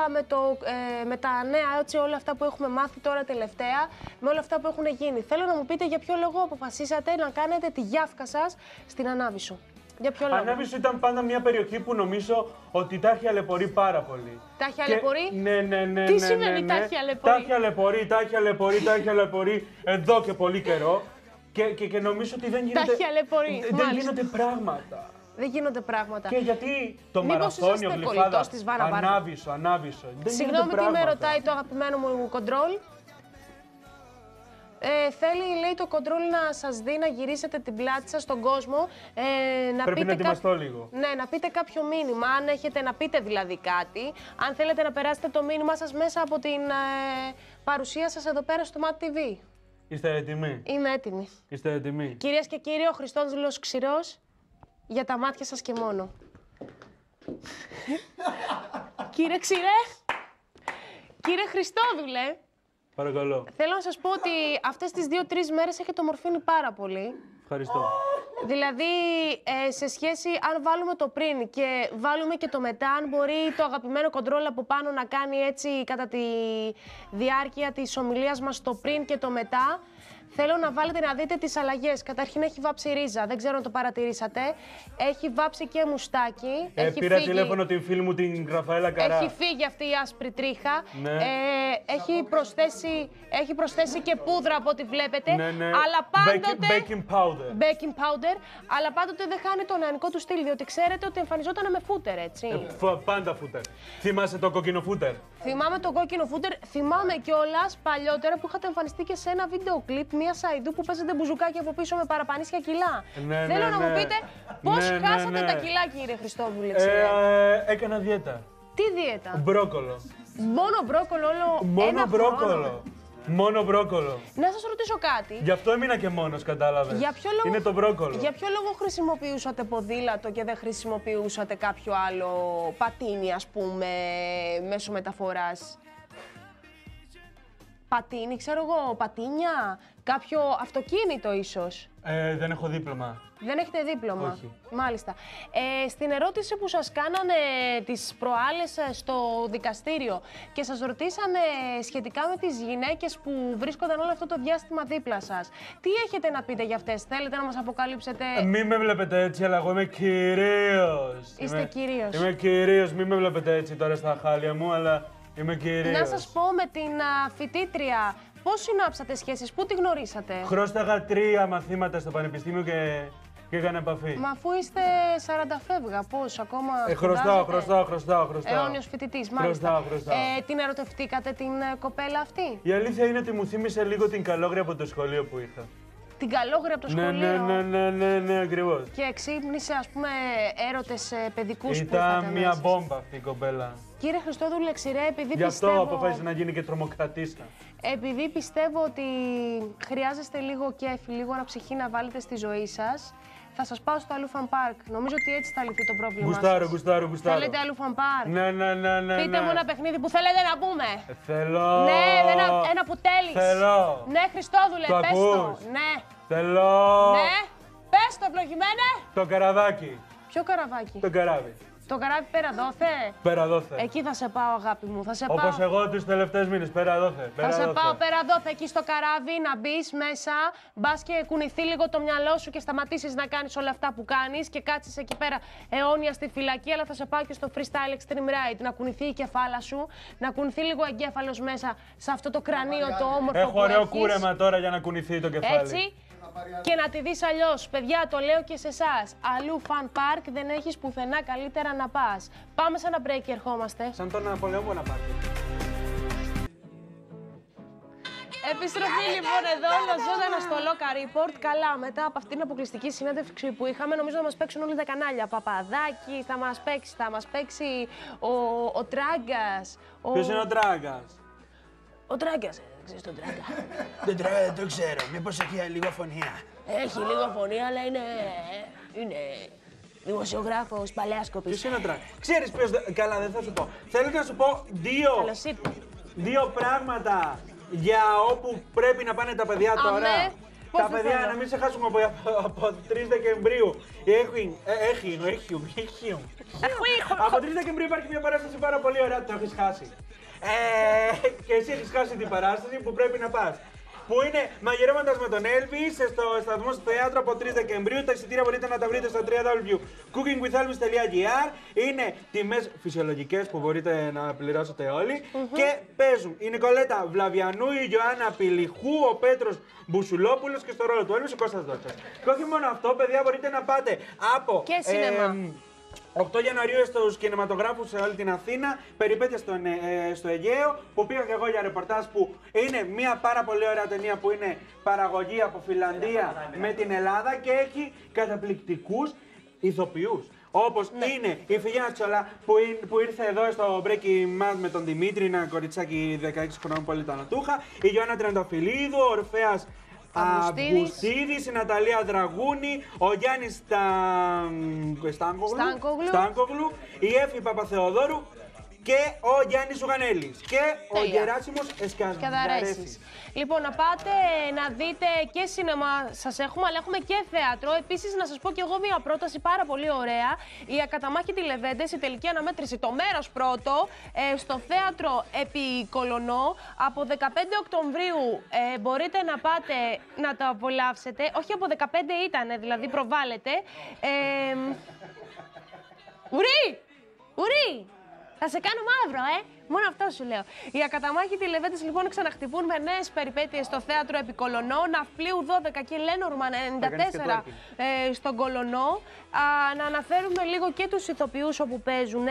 με τα νέα, έτσι, όλα αυτά που έχουμε μάθει τώρα τελευταία, με όλα αυτά που έχουν γίνει. Θέλω να μου πείτε για ποιο λόγο αποφασίσατε να κάνετε τη γιάφκα σας στην Ανάβησο. Για ποιο λόγο? Ανάβησο ήταν πάντα μια περιοχή που νομίζω ότι τα έχει αλεπορεί πάρα πολύ. Τα έχει αλεπορεί? Ναι. Τι σημαίνει τα έχει αλεπορεί? Τα έχει αλεπορεί εδώ και πολύ καιρό. Και νομίζω ότι δεν γίνεται. Τα έχει αλεπορεί. Δεν γίνονται πράγματα. Δεν γίνονται πράγματα. Και γιατί το Μήπως μαραθώνιο είσαστε Γλυφάδα, κολλητός της Βάνα Βάρνα? Ανάβησο. Συγγνώμη, τι με ρωτάει το αγαπημένο μου κοντρόλ. Θέλει, λέει, το κοντρόλ να σας δει να γυρίσετε την πλάτη σας στον κόσμο. Πρέπει να ετοιμαστώ λίγο. Ναι, να πείτε κάποιο μήνυμα, αν έχετε να πείτε δηλαδή κάτι. Αν θέλετε να περάσετε το μήνυμά σας μέσα από την παρουσία σας εδώ πέρα στο MATV. Είστε έτοιμοι? Είμαι έτοιμη. Είστε έτοιμοι? Κυρίες και κύριοι, ο Χριστόδουλος Ξηρός, για τα μάτια σας και μόνο. Κύριε Ξηρέ, κύριε Χριστόδουλε, παρακαλώ. θέλω να σας πω ότι αυτές τις 2-3 μέρες έχετε ομορφύνει πάρα πολύ. Ευχαριστώ. Δηλαδή, σε σχέση, αν βάλουμε το πριν και βάλουμε και το μετά, αν μπορεί το αγαπημένο κοντρόλ από πάνω να κάνει έτσι κατά τη διάρκεια της ομιλίας μας το πριν και το μετά, θέλω να βάλετε να δείτε τις αλλαγές. Καταρχήν έχει βάψει ρίζα, δεν ξέρω αν το παρατηρήσατε. Έχει βάψει και μουστάκι. Πήρα τηλέφωνο την φίλη μου την Ραφαέλα Καρά. Έχει φύγει αυτή η άσπρη τρίχα. Ναι. Έχει προσθέσει και πούδρα από ό,τι βλέπετε. Ναι. Αλλά πάντοτε... Baking powder. Baking powder. Αλλά πάντοτε δεν χάνει το νεανικό του στυλ, διότι ξέρετε ότι εμφανιζόταν με φούτερ, έτσι. Πάντα φούτερ. Θυμάσαι το κόκκινο φούτερ? Θυμάμαι το κόκκινο φούτερ. Θυμάμαι κιόλας παλιότερα που είχατε εμφανιστεί και σε ένα βίντεο κλιπ μια Σαϊντού που παίζετε μπουζουκάκι από πίσω με παραπανίσια κιλά. Θέλω να μου πείτε πώς χάσατε τα κιλά, κύριε Χριστόδουλε. Έκανα διέτα. Τι δίαιτα? Μπρόκολο. Μόνο μπρόκολο όλο Μόνο ένα μπρόκολο. χρόνο. Μόνο μπρόκολο. Να σας ρωτήσω κάτι. Γι' αυτό έμεινα και μόνος, κατάλαβες. Για ποιο λόγο, είναι το μπρόκολο. Για ποιο λόγο χρησιμοποιούσατε ποδήλατο και δεν χρησιμοποιούσατε κάποιο άλλο πατίνι, ας πούμε, μέσω μεταφοράς? πατίνι, ξέρω εγώ, πατίνια, κάποιο αυτοκίνητο ίσως. Δεν έχω δίπλωμα. Δεν έχετε δίπλωμα. Όχι. Μάλιστα. Στην ερώτηση που σας κάνανε τις προάλλες στο δικαστήριο και σας ρωτήσανε σχετικά με τις γυναίκες που βρίσκονταν όλο αυτό το διάστημα δίπλα σας, τι έχετε να πείτε για αυτές, θέλετε να μας αποκαλύψετε? Μην με βλέπετε έτσι, αλλά εγώ είμαι κυρίως. Είστε κυρίως. Είμαι κυρίως, μην με βλέπετε έτσι τώρα στα χάλια μου, αλλά είμαι κυρίως. Να σας πω με την φοιτήτρια, πώς συνάψατε σχέσεις, πού τη γνωρίσατε? Χρώσταγα 3 μαθήματα στο πανεπιστήμιο και έκανα επαφή. Μα αφού είστε 40 φεύγα, πώς ακόμα Χρωστάω. Αιώνιος φοιτητής, μάλιστα. Χρωστάω. Την ερωτευτήκατε την κοπέλα αυτή? Η αλήθεια είναι ότι μου θύμισε λίγο την Καλόγρια από το σχολείο που είχα. Την Καλόγρια από το σχολείο? Ναι, ακριβώς. Και εξύπνησε, ας πούμε, έρωτες παιδικούς που Ήταν είχατε μια μέσα? μπόμπα αυτή η κοπέλα. Κύριε Χριστόδουλε Ξηρέ, επειδή Γι' αυτό πιστεύω... αποφάσισε να γίνει και τρομοκρατήσα. Επειδή πιστεύω ότι χρειάζεστε λίγο κέφι, λίγο αναψυχή να βάλετε στη ζωή σας, θα σας πάω στο Αλούφαν Πάρκ. Νομίζω ότι έτσι θα λυθεί το πρόβλημά σας. Γουστάρω. Θέλετε Αλούφαν Πάρκ? Ναι. Πείτε μου ένα παιχνίδι που θέλετε να πούμε. Θέλω. Ναι, ένα που τέλεις. Θέλω. Ναι, Χριστόδουλε, Το πες το. ακούς? Ναι. Θέλω. Ναι. Πες το, ευλογημένε. Το καραβάκι. Ποιο καραβάκι? Το καράβι. Το καράβι πέρα δόθε. Πέρα δόθε. Εκεί θα σε πάω, αγάπη μου. Θα σε πάω. Όπως εγώ τους τελευταίους μήνες. Πέρα δόθε. Θα σε πάω πέρα δόθε, εκεί στο καράβι, να μπεις μέσα, μπας και κουνηθεί λίγο το μυαλό σου και σταματήσεις να κάνεις όλα αυτά που κάνεις και κάτσεις εκεί πέρα αιώνια στη φυλακή. Αλλά θα σε πάω και στο freestyle extreme ride. Να κουνηθεί η κεφάλα σου, να κουνηθεί λίγο εγκέφαλος μέσα σε αυτό το κρανίο το όμορφο. Έχω που ωραίο έχεις. κούρεμα τώρα για να κουνηθεί το κεφάλι. Έτσι. Και να τη δεις αλλιώς. Παιδιά, το λέω και σε εσάς. Αλλού φαν πάρκ δεν έχεις πουθενά καλύτερα να πας. Πάμε σε ένα break και ερχόμαστε. Σαν τον Ναπολέον Μποναπάρτε. Επιστροφή λοιπόν εδώ, ζωντανά στο Local Report. Καλά, μετά από αυτήν την αποκλειστική συνέντευξη που είχαμε, νομίζω να μας παίξουν όλοι τα κανάλια. Παπαδάκη, θα μας παίξει ο Τράγκας. Ποιος είναι ο Τράγκας? Ο Τράγκας, ξέρεις τον Τράγκα? Δεν το ξέρω, μήπως έχει λίγο φωνία. Έχει λίγο φωνή, αλλά είναι δημοσιογράφος παλαιάς κοπής. Ποιος είναι ο Τράγκας? Ξέρεις ποιος... Καλά, δεν θα σου πω. Θέλω να σου πω Καλώς ήρθατε. δύο πράγματα για όπου πρέπει να πάνε τα παιδιά τώρα. Αμέ. Πώς Τα δεν παιδιά θέλω. να μην σε χάσουμε από 3 Δεκεμβρίου. Από 3 Δεκεμβρίου υπάρχει μια παράσταση πάρα πολύ ωραία, το έχεις χάσει. Και εσύ έχεις χάσει την παράσταση που πρέπει να πας. Που είναι μαγειρεύοντας με τον Elvis στο σταθμό στο θέατρο από 3 Δεκεμβρίου. Τα εισιτήρια μπορείτε να τα βρείτε στο www.cookingwithelvis.gr. Είναι τιμές φυσιολογικές που μπορείτε να πληρώσετε όλοι. Και παίζουν η Νικολέτα Βλαβιανού, η Ιωάννα Πηλιχού, ο Πέτρος Μπουσουλόπουλος και στο ρόλο του Elvis ο Κώστας Δόξας. Και όχι μόνο αυτό, παιδιά, μπορείτε να πάτε από... Και σινεμά. 8 Ιανουαρίου στους κινηματογράφους σε όλη την Αθήνα, περιπέτεια στο Αιγαίο, που πήγα και εγώ για ρεπορτάζ, που είναι μια πάρα πολύ ωραία ταινία που είναι παραγωγή από Φιλανδία με την Ελλάδα και έχει καταπληκτικούς ηθοποιούς. Όπως είναι η Φιγένα Τσολά που ήρθε εδώ στο Breaking Mad με τον Δημήτρη, ένα κοριτσάκι 16 χρονών πολύ ταλαντούχα, η Ιωάννα Τρενταφυλλίδου, ο Ορφέας Αυγουστίδης, η Ναταλία Δραγούνη, ο Γιάννης Στάνκογλου, η Έφη Παπαθεοδόρου και ο Γιάννης Ζουγανέλης και ο Γεράσιμος Εσκαδαρέσης. Λοιπόν, να πάτε να δείτε και σινεμά σας έχουμε, αλλά έχουμε και θέατρο. Επίσης, να σας πω και εγώ μια πρόταση πάρα πολύ ωραία. Η Ακαταμάχητη Λεβέντες, η τελική αναμέτρηση, το μέρος πρώτο, στο θέατρο επί Κολονό. Από 15 Οκτωβρίου μπορείτε να πάτε να το απολαύσετε. Όχι, από 15 ήτανε, δηλαδή προβάλλεται. Ουρί! Θα σε κάνω μαύρο, Μόνο αυτό σου λέω. Οι Ακαταμάχητοι Λεβέντες λοιπόν ξαναχτυπούν με νέες περιπέτειες στο θέατρο επί Κολονό. Ναυπλίου 12 και Λένορμαν 94 στον Κολονό. Να αναφέρουμε λίγο και τους ηθοποιούς όπου παίζουν.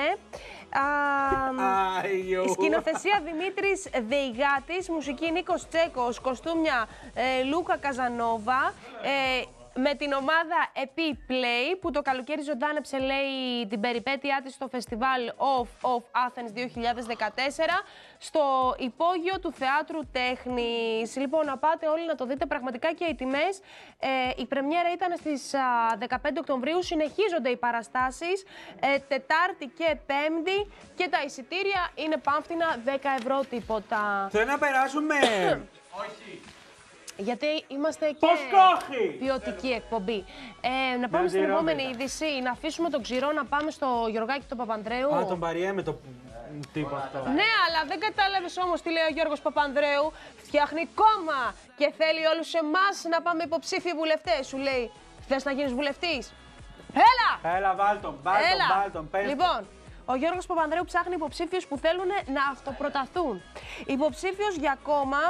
Σκηνοθεσία Δημήτρης Δεϊγάτης, μουσική Νίκος Τσέκος, κοστούμια Λούκα Καζανόβα. με την ομάδα Epiplay που το καλοκαίρι ζωντάνεψε, λέει, την περιπέτειά της στο φεστιβάλ of Athens 2014 στο υπόγειο του Θεάτρου Τέχνης. Λοιπόν, να πάτε όλοι να το δείτε, πραγματικά, και οι τιμές. Η πρεμιέρα ήταν στις 15 Οκτωβρίου, συνεχίζονται οι παραστάσεις Τετάρτη και Πέμπτη και τα εισιτήρια είναι πάμφτινα, 10 ευρώ τίποτα. Θέλω να περάσουμε. Όχι. Γιατί είμαστε και ποιοτική εκπομπή. Να πάμε στην επόμενη είδηση, να αφήσουμε τον Ξηρό να πάμε στο Γιωργάκη τον Παπανδρέου. Α, τον Παριέ το τύπο αυτό. Ναι, αλλά δεν κατάλαβες όμως τι λέει ο Γιώργος Παπανδρέου. Φτιάχνει κόμμα και θέλει όλους εμάς να πάμε υποψήφιοι βουλευτές. Σου λέει, θες να γίνεις βουλευτής? Έλα! Έλα, βάλτον, πες. Λοιπόν, ο Γιώργος Παπανδρέου ψάχνει υποψήφιους που θέλουν να αυτοπροταθούν. Υποψήφιους για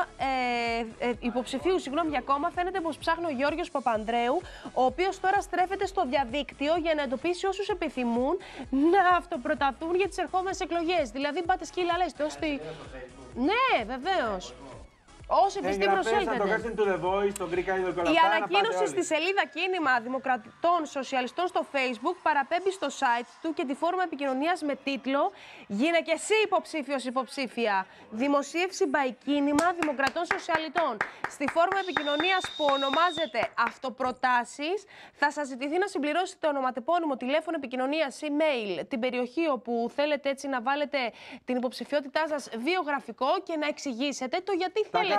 κόμμα φαίνεται πως ψάχνει ο Γιώργος Παπανδρέου, ο οποίος τώρα στρέφεται στο διαδίκτυο για να εντοπίσει όσους επιθυμούν να αυτοπροταθούν για τις ερχόμενες εκλογές. Δηλαδή, πάτε σκύλα, λέστε, ώστε... Ναι, βεβαίως. Όσοι πιστοί προσέλθετε. Η ανακοίνωση στη σελίδα Κίνημα Δημοκρατών Σοσιαλιστών στο Facebook παραπέμπει στο site του και τη φόρμα επικοινωνίας με τίτλο «Γίνε και εσύ υποψήφιος υποψήφια. Δημοσίευση by Κίνημα Δημοκρατών Σοσιαλιστών». Στη φόρμα επικοινωνίας που ονομάζεται «Αυτοπροτάσεις» θα σας ζητηθεί να συμπληρώσετε ονοματεπώνυμο, τηλέφωνο επικοινωνίας, email, την περιοχή όπου θέλετε έτσι να βάλετε την υποψηφιότητά σας, βιογραφικό και να εξηγήσετε το γιατί θέλετε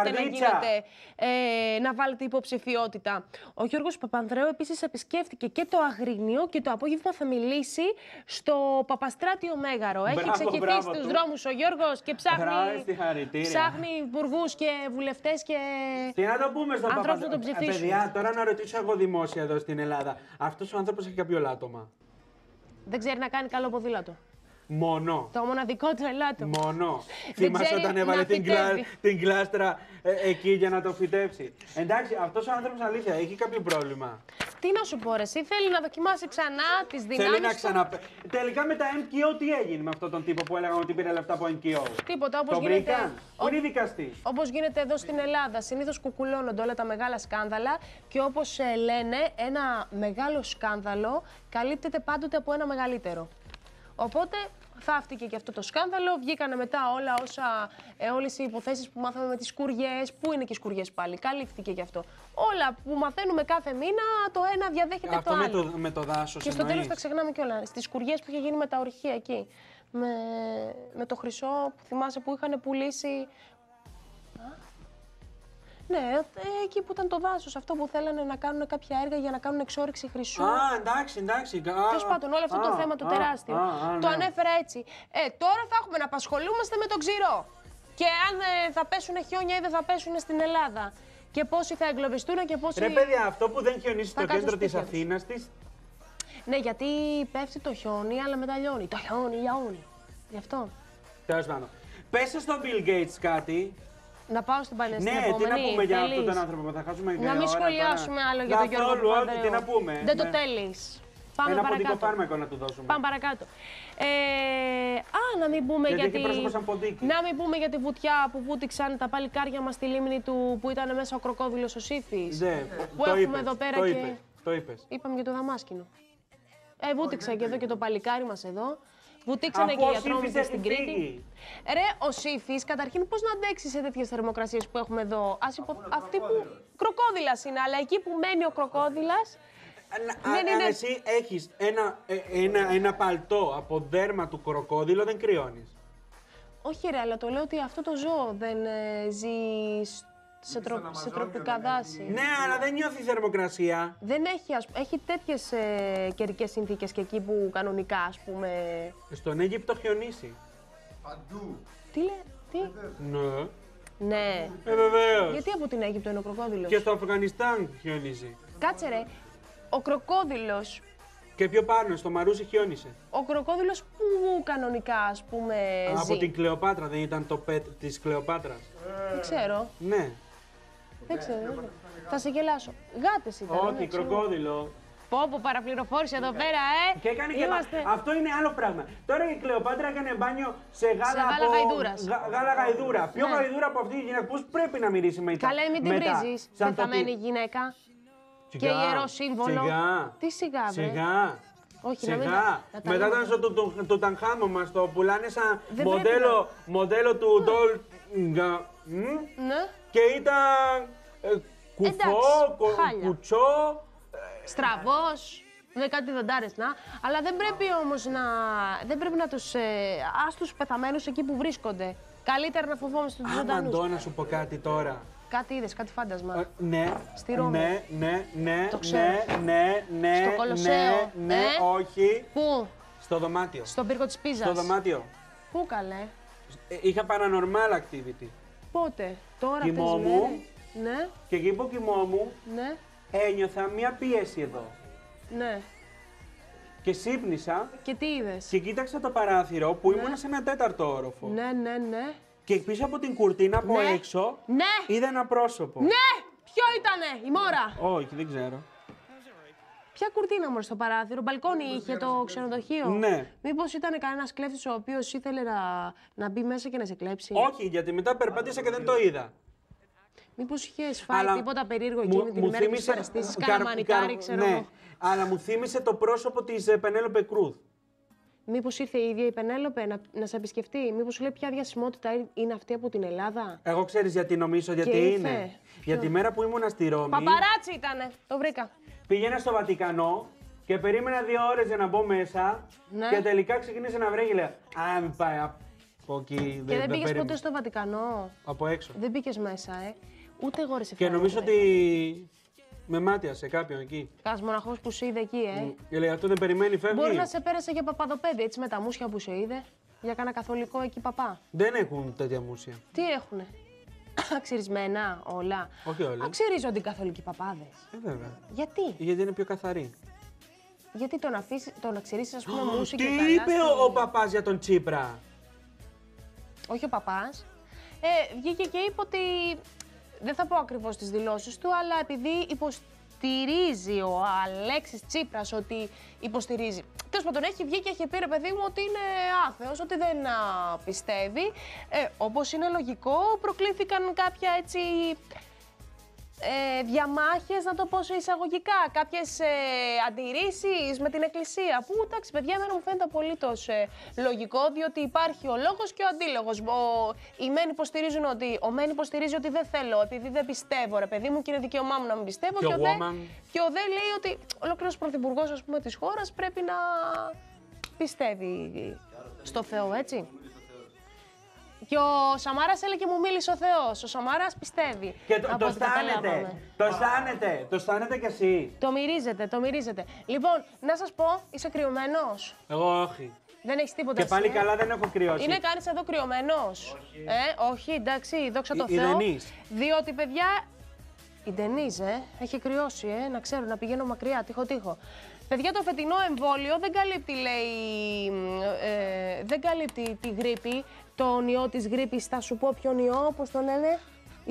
να βάλετε υποψηφιότητα. Ο Γιώργος Παπανδρέου επίσης επισκέφτηκε και το Αγρίνιο και το απόγευμα θα μιλήσει στο Παπαστράτιο Μέγαρο. Έχει ξεκινήσει στους δρόμους ο Γιώργος και ψάχνει υπουργούς και βουλευτές και τι να το πούμε στον ανθρώπους να τον ψηφίσουν. Παιδιά, τώρα να ρωτήσω εγώ δημόσια εδώ στην Ελλάδα. Αυτός ο άνθρωπος έχει κάποιο λάτωμα? Δεν ξέρει να κάνει καλό ποδήλατο. Μόνο. Το μοναδικό του ελάττωμα. Μόνο. Θυμάσαι όταν έβαλε την κλάστρα εκεί για να το φυτέψει. Εντάξει, αυτός ο άνθρωπος αλήθεια έχει κάποιο πρόβλημα? Τι να σου πω, εσύ θέλει να δοκιμάσει ξανά τις δυνάμεις του. Τελικά με τα MKO τι έγινε με αυτόν τον τύπο που έλεγαν ότι πήρε λεφτά από MKO? Τίποτα, όπως το γίνεται. Βρήκαν. Πού είναι η δικαστή? Όπως γίνεται εδώ στην Ελλάδα. Συνήθως κουκουλώνονται όλα τα μεγάλα σκάνδαλα και όπως λένε, ένα μεγάλο σκάνδαλο καλύπτεται πάντοτε από ένα μεγαλύτερο. Οπότε θαύτηκε και αυτό το σκάνδαλο, βγήκανε μετά όλες οι υποθέσεις που μάθαμε με τις σκουριές. Πού είναι και οι σκουριές πάλι, καλύφθηκε και αυτό. Όλα που μαθαίνουμε κάθε μήνα, το ένα διαδέχεται αυτό το άλλο. Αυτό με το δάσος και στο τέλος τα ξεχνάμε κιόλα. Στις σκουριές που είχε γίνει με τα ορυχεία εκεί. Με το χρυσό που θυμάσαι που είχαν πουλήσει. Ναι, εκεί που ήταν το δάσος, αυτό που θέλανε να κάνουν κάποια έργα για να κάνουν εξόρυξη χρυσού. Α, εντάξει. Τέλος πάντων, όλο αυτό το θέμα το τεράστιο. Το ανέφερα έτσι. Τώρα θα έχουμε να απασχολούμαστε με τον Ξηρό. Και αν θα πέσουν χιόνια ή δεν θα πέσουν στην Ελλάδα. Και πόσοι θα εγκλωβιστούν και πόσοι. Ρε παιδιά, αυτό που δεν χιονίσει στο κέντρο της Αθήνας της. Ναι, γιατί πέφτει το χιόνι, αλλά μετά λιώνει. Το χιόνι, λιώνει. Γι' αυτό. Τέλος πάντων. Πέσε στον Bill Gates κάτι. Να πάω στην Πανελλήνια. Ναι, τι να πούμε για αυτόν τον άνθρωπο, θα χάσουμε να μην σχολιάσουμε άλλο για τον Γιώργο Παπανδρέου. Τι να πούμε. Δεν το τέλεις. Πάμε ένα παρακάτω. Ένα ποντικό φάρμακο να του δώσουμε. Πάμε παρακάτω. Να μην πούμε να μην πούμε για τη βουτιά που βούτυξαν τα παλικάρια μας στη λίμνη του που ήταν μέσα ο κροκόδιλος ο Σύφης. Ναι, που έχουμε είπες, εδώ πέρα το είπες. Είπαμε για το Δαμάσκηνο. Βούτυξαν και εδώ και το παλικάρι μας εδώ. Βουτήξανε και οι ατρόμητες στην Κρήτη. Ρε, ο Σύφης, καταρχήν πώς να αντέξει σε τέτοιες θερμοκρασίες που έχουμε εδώ. Αυτή που κροκόδιλας είναι, αλλά εκεί που μένει ο κροκόδιλας. Εσύ έχεις ένα παλτό από δέρμα του κροκόδιλο, δεν κρυώνεις. Όχι ρε, αλλά το λέω ότι αυτό το ζώο δεν ζει σε τροπικά δάση. Ναι, αλλά δεν νιώθει θερμοκρασία. Δεν έχει τέτοιες καιρικές συνθήκες και εκεί που κανονικά, ας πούμε. Στον Αίγυπτο χιονίσει. Παντού. Τι λέει, τι. Ναι. Ναι. Βεβαίως. Γιατί από την Αίγυπτο είναι ο κροκόδιλος. Και στο Αφγανιστάν χιονίζει. Κάτσε ρε, ο κροκόδιλος. Και πιο πάνω, στο Μαρούσι χιόνισε. Ο κροκόδιλος που κανονικά, ας πούμε, ζει. Από την Κλεοπάτρα, δεν ήταν το pet της Κλεοπάτρας. Δεν ξέρω. Ναι. Δεν ξέρω. Θα σε γελάσω. Γάτες ήταν. Όχι, κροκόδιλο. Πω, παραπληροφόρησε εδώ πέρα, Και έκανε και αυτό είναι άλλο πράγμα. Τώρα η Κλεοπάτρα έκανε μπάνιο σε γάλα γαϊδούρας. Γάλα γαϊδούρα. Πιο γαϊδούρα από αυτή η γυναίκα, πώς πρέπει να μυρίσει μετά. Καλέ, μην την βρίζεις. Πεθαμένη γυναίκα. και ιερό σύμβολο. Σιγά. Τι σιγά, βρε. Σιγά. Όχι, Σιγά. να τα Μετά λέμε. ήταν στο Τουτανχάμον μας το πουλάνε σαν Δεν μοντέλο του Ντόλ. Ναι. Και ήταν κουφό, χάλια. κουτσό. Στραβός, με κάτι δοντάρες να. Αλλά δεν πρέπει όμως να. Δεν πρέπει να τους. Ας τους πεθαμένους εκεί που βρίσκονται. Καλύτερα να φοβόμαστε τους ζωντανούς. Άμαντο, να σου πω κάτι τώρα. Κάτι είδες, κάτι φάντασμα. Ναι. Στη Ρώμη. Ναι. Το ξέρω. Ναι. Στο Κολοσσέο. Ναι, όχι. Πού? Στο δωμάτιο. Στον πύργο της Πίζας. Στο δωμάτιο. Πού καλέ? Είχα paranormal activity. Πότε? Τώρα αυτές τις Κοιμόμουν. μέρες. Ναι, Και εκεί που κοιμόμουν, ναι, ένιωθα μία πίεση εδώ. ναι. Και ξύπνησα Και τι είδες? και κοίταξα το παράθυρο που ήμουν σε ένα τέταρτο όροφο. Ναι, ναι, ναι. Και πίσω από την κουρτίνα από Ναι. έξω Ναι! είδα ένα πρόσωπο. Ναι! Ποιο ήτανε, η μόρα? Όχι, δεν ξέρω. Ποια κουρτίνα μου στο παράθυρο, μπαλκόνι είχε το ξενοδοχείο. Ναι. Μήπως ήταν κανένας κλέφτης ο οποίος ήθελε να μπει μέσα και να σε κλέψει. Όχι, γιατί μετά περπάτησα και δεν το είδα. Μήπως είχες φάει Αλλά τίποτα περίεργο εκείνη την ημέρα της παρεστήσεις, κάνα μανιτάρι, ξέρω ναι, εγώ. αλλά μου θύμισε το πρόσωπο της Πενέλοπε Κρούθ. Μήπως ήρθε η ίδια η Πενέλοπε να σε επισκεφτεί, μήπως σου λέει ποια διασημότητα είναι αυτή από την Ελλάδα. Εγώ ξέρεις γιατί νομίζω, γιατί ήρθε. είναι. Για τη μέρα που ήμουνα στη Ρώμη, Παπαράτσι ήτανε, το βρήκα. πήγαινα στο Βατικανό και περίμενα 2 ώρες για να μπω μέσα Ναι. και τελικά ξεκίνησε να βρέχει. Λέω, α, μην πάει από εκεί. Και δεν πήγες ποτέ στο Βατικανό. Από έξω. Δεν πήγες μέσα, Ούτε εγώ ρε σε Και φέρω, νομίζω ότι με μάτιασε κάποιον εκεί. Κάς μοναχός που σε είδε εκεί, Και λέει, αυτό δεν περιμένει, φεύγει. Μπορεί να σε πέρασε για παπαδοπέδι, έτσι με τα μουσια που σε είδε. Για κάνα καθολικό εκεί παπά. Δεν έχουν τέτοια μουσια. Τι έχουνε. Αξιρισμένα όλα. Όχι όλα. Αξιρίζονται οι καθολικοί παπάδες. Βέβαια. Γιατί? Γιατί είναι πιο καθαρή. Γιατί τον αξιρίσεις, ας πούμε, μουσι και Τι καλά είπε στη- ο παπάς για τον Τσίπρα. Όχι ο παπάς. Βγήκε και είπε ότι. Δεν θα πω ακριβώς τις δηλώσεις του, αλλά επειδή υποστηρίζει ο Αλέξης Τσίπρας ότι υποστηρίζει. Τέλος πάντων, έχει βγει και έχει πει ρε παιδί μου ότι είναι άθεος, ότι δεν πιστεύει. Όπως είναι λογικό, προκλήθηκαν κάποια έτσι. Διαμάχες, να το πω σε εισαγωγικά, κάποιες αντιρρήσεις με την Εκκλησία. Που εντάξει, παιδιά, εμένα μου φαίνεται απολύτως λογικό, διότι υπάρχει ο λόγος και ο αντίλογος. Οι μεν υποστηρίζουν ότι. Ο μεν υποστηρίζει ότι δεν θέλω, επειδή δεν πιστεύω, ρε παιδί μου, και είναι δικαίωμά μου να μην πιστεύω. Και ο δε λέει ότι ολόκληρος πρωθυπουργός, ας πούμε, της χώρας πρέπει να πιστεύει στο Θεό, έτσι. Και ο Σαμάρας έλεγε μου μίλησε ο Θεός. Ο Σαμάρας πιστεύει. Και από το ό,τι καταλάβαμε. αισθάνεται. Το αισθάνεται κι εσύ. Το μυρίζετε, το μυρίζετε. Λοιπόν, να σας πω, είσαι κρυωμένος. Εγώ όχι. Δεν έχεις τίποτα Και πάλι εσύ, καλά δεν έχω κρυώσει. Είναι κανείς εδώ κρυωμένος. Όχι, εντάξει, δόξα τω Η Θεώ. Δενής. Διότι, παιδιά, η Ντενίζ, έχει κρυώσει, να ξέρω, να πηγαίνω μακριά, τύχο. Παιδιά, το φετινό εμβόλιο δεν καλύπτει, λέει, δεν καλύπτει τη γρίπη, τον ιό της γρίπης. Θα σου πω ποιον ιό, πώς το λένε,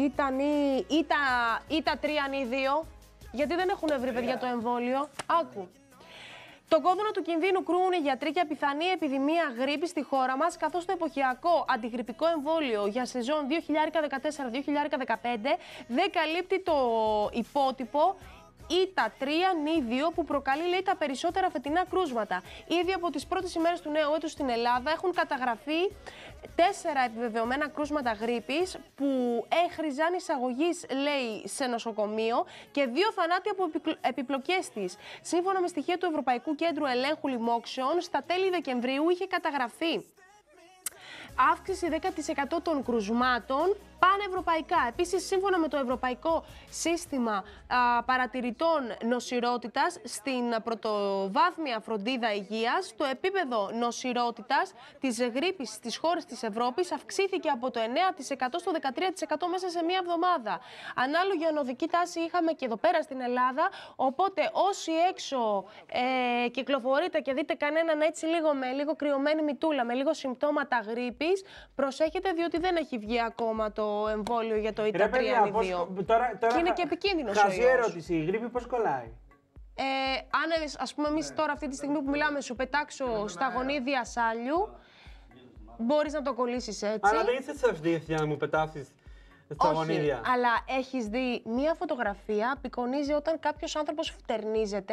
ή τα 3 ή 2, γιατί δεν έχουν βρει, παιδιά, το εμβόλιο. Άκου. Το κόδωνα του κινδύνου κρούουν οι γιατροί για πιθανή επιδημία γρίπης στη χώρα μας, καθώς το εποχιακό αντιγρυπικό εμβόλιο για σεζόν 2014-2015 δεν καλύπτει το υπότυπο ή τα 3-2 που προκαλεί, λέει, τα περισσότερα φετινά κρούσματα. Ήδη από τις πρώτες ημέρες του νέου έτους στην Ελλάδα έχουν καταγραφεί 4 επιβεβαιωμένα κρούσματα γρίπης που έχριζαν εισαγωγής, λέει, σε νοσοκομείο και 2 θανάτοι από επιπλοκές της. Σύμφωνα με στοιχεία του Ευρωπαϊκού Κέντρου Ελέγχου Λοιμόξεων, στα τέλη Δεκεμβρίου είχε καταγραφεί αύξηση 10% των κρουσμάτων πανευρωπαϊκά. Επίσης, σύμφωνα με το Ευρωπαϊκό Σύστημα Παρατηρητών Νοσηρότητας, στην πρωτοβάθμια φροντίδα υγείας, το επίπεδο νοσηρότητας της γρίπης στις χώρες της Ευρώπης αυξήθηκε από το 9% στο 13% μέσα σε μία εβδομάδα. Ανάλογη ανωδική τάση είχαμε και εδώ πέρα στην Ελλάδα, οπότε όσοι έξω κυκλοφορείτε και δείτε κανέναν έτσι με λίγο κρυωμένη μητούλα, με λίγο συμπτώματα γρίπης, προσέχετε, διότι δεν έχει βγει ακόμα το εμβόλιο για το ΙΤΑ 3-2. Και είναι και επικίνδυνος ο χαζή ιός. ερώτηση, η γρίπη πώς κολλάει? Αν, ας πούμε, εμείς τώρα αυτή τη στιγμή που μιλάμε, σου πετάξω στα γονίδια σάλιου, μπορείς να το κολλήσεις έτσι. Αλλά δεν είσαι αυτή να μου πετάσεις στα γονίδια. Αλλά έχεις δει μία φωτογραφία, απεικονίζει όταν κάποιος άνθρωπος φτερνίζεται,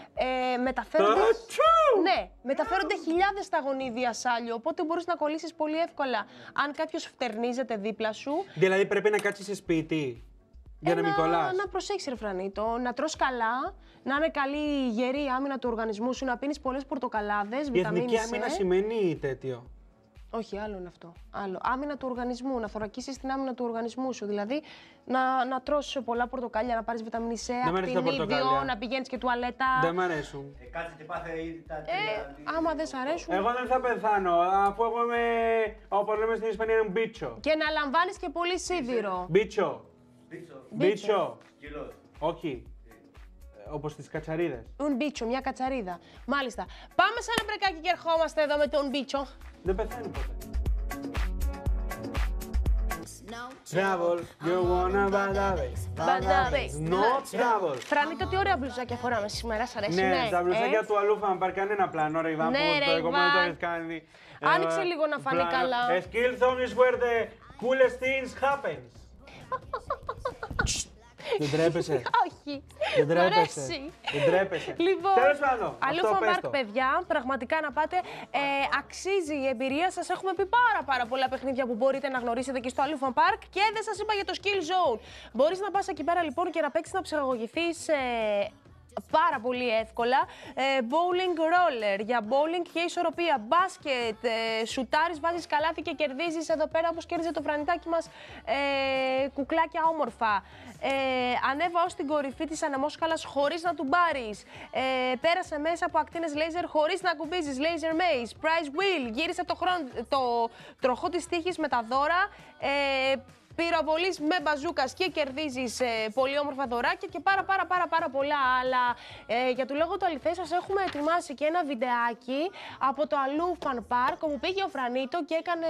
μεταφέρονται χιλιάδες στα γονίδια σάλιο, οπότε μπορείς να κολλήσεις πολύ εύκολα αν κάποιος φτερνίζεται δίπλα σου. Δηλαδή πρέπει να κάτσεις σε σπίτι για να μην κολλάς. Να προσέχεις, ρε Φρανίτο, να τρως καλά, να είναι καλή η γερή άμυνα του οργανισμού σου, να πίνεις πολλές πορτοκαλάδες, Η βιταμίνη εθνική C. άμυνα σημαίνει τέτοιο. Όχι, άλλο είναι αυτό. Άλλο. Άμυνα του οργανισμού, να θωρακίσεις την άμυνα του οργανισμού σου. Δηλαδή να τρως πολλά πορτοκάλια, να πάρεις βιταμίνη C, ακτινίδιο, να πηγαίνεις και τουαλέτα. Δεν μ' αρέσουν. Κάτσε και πάθε ήδη τα Άμα δεν σ' αρέσουν. Εγώ δεν θα πεθάνω, αφού εγώ είμαι, όπως λέμε στην Ισπανία, είναι μπίτσο. Και να λαμβάνεις και πολύ σίδηρο. Μπίτσο. Μπίτσο. Σκυλός. Όχι. Όπως τις κατσαρίδες. Un μπίτσο, μια κατσαρίδα. Μάλιστα. Πάμε σε ένα μπρεκάκι και ερχόμαστε εδώ με τον μπίτσο. Δεν πεθαίνει ποτέ. Travel, you wanna badabes. No travel. Φρανίτο, τι ωραία μπλουζάκια φοράμε σήμερα, σ' αρέσει, Ναι, τα μπλουζάκια του Αλούφαν πάρει κανένα πλάνο, ρε Ιβάν, Ναι, που ρε, το προηγούμενο το Ιβάν. έχεις κάνει. Άνοιξε λίγο να φανεί καλά. A skill zone is where the coolest things happens. Δεν τρέπεσαι. Όχι. Δεν Μ' τρέπεσαι. αρέσει. Δεν τρέπεσαι. Λοιπόν, Τέλος πάντων, Αλούφαν αυτό πες Πάρκ, το. παιδιά, πραγματικά να πάτε. Αξίζει η εμπειρία σας. Έχουμε πει πάρα πολλά παιχνίδια που μπορείτε να γνωρίσετε και στο Αλούφαν Πάρκ και δεν σας είπα για το Skill Zone. Μπορείς να πας εκεί πέρα λοιπόν και να παίξεις, να ψυχαγωγηθείς πάρα πολύ εύκολα. Bowling roller για bowling και ισορροπία. Μπάσκετ, σουτάρεις, βάζεις καλάθι και κερδίζεις εδώ πέρα όπως κέρδιζε το φρανιτάκι μας κουκλάκια όμορφα. Ανέβα ως την κορυφή της ανεμόσκαλας χωρίς να του πάρεις. Πέρασε μέσα από ακτίνες λέιζερ χωρίς να ακουμπήσεις. Laser maze, prize wheel, γύρισε το τροχό της τύχης με τα δώρα. Πυροβολείς με μπαζούκας και κερδίζεις πολύ όμορφα δωράκια και πάρα πολλά άλλα. Για του λόγου του αληθές σας έχουμε ετοιμάσει και ένα βιντεάκι από το Αλούφαν Πάρκ όπου πήγε ο Φρανίτο και έκανε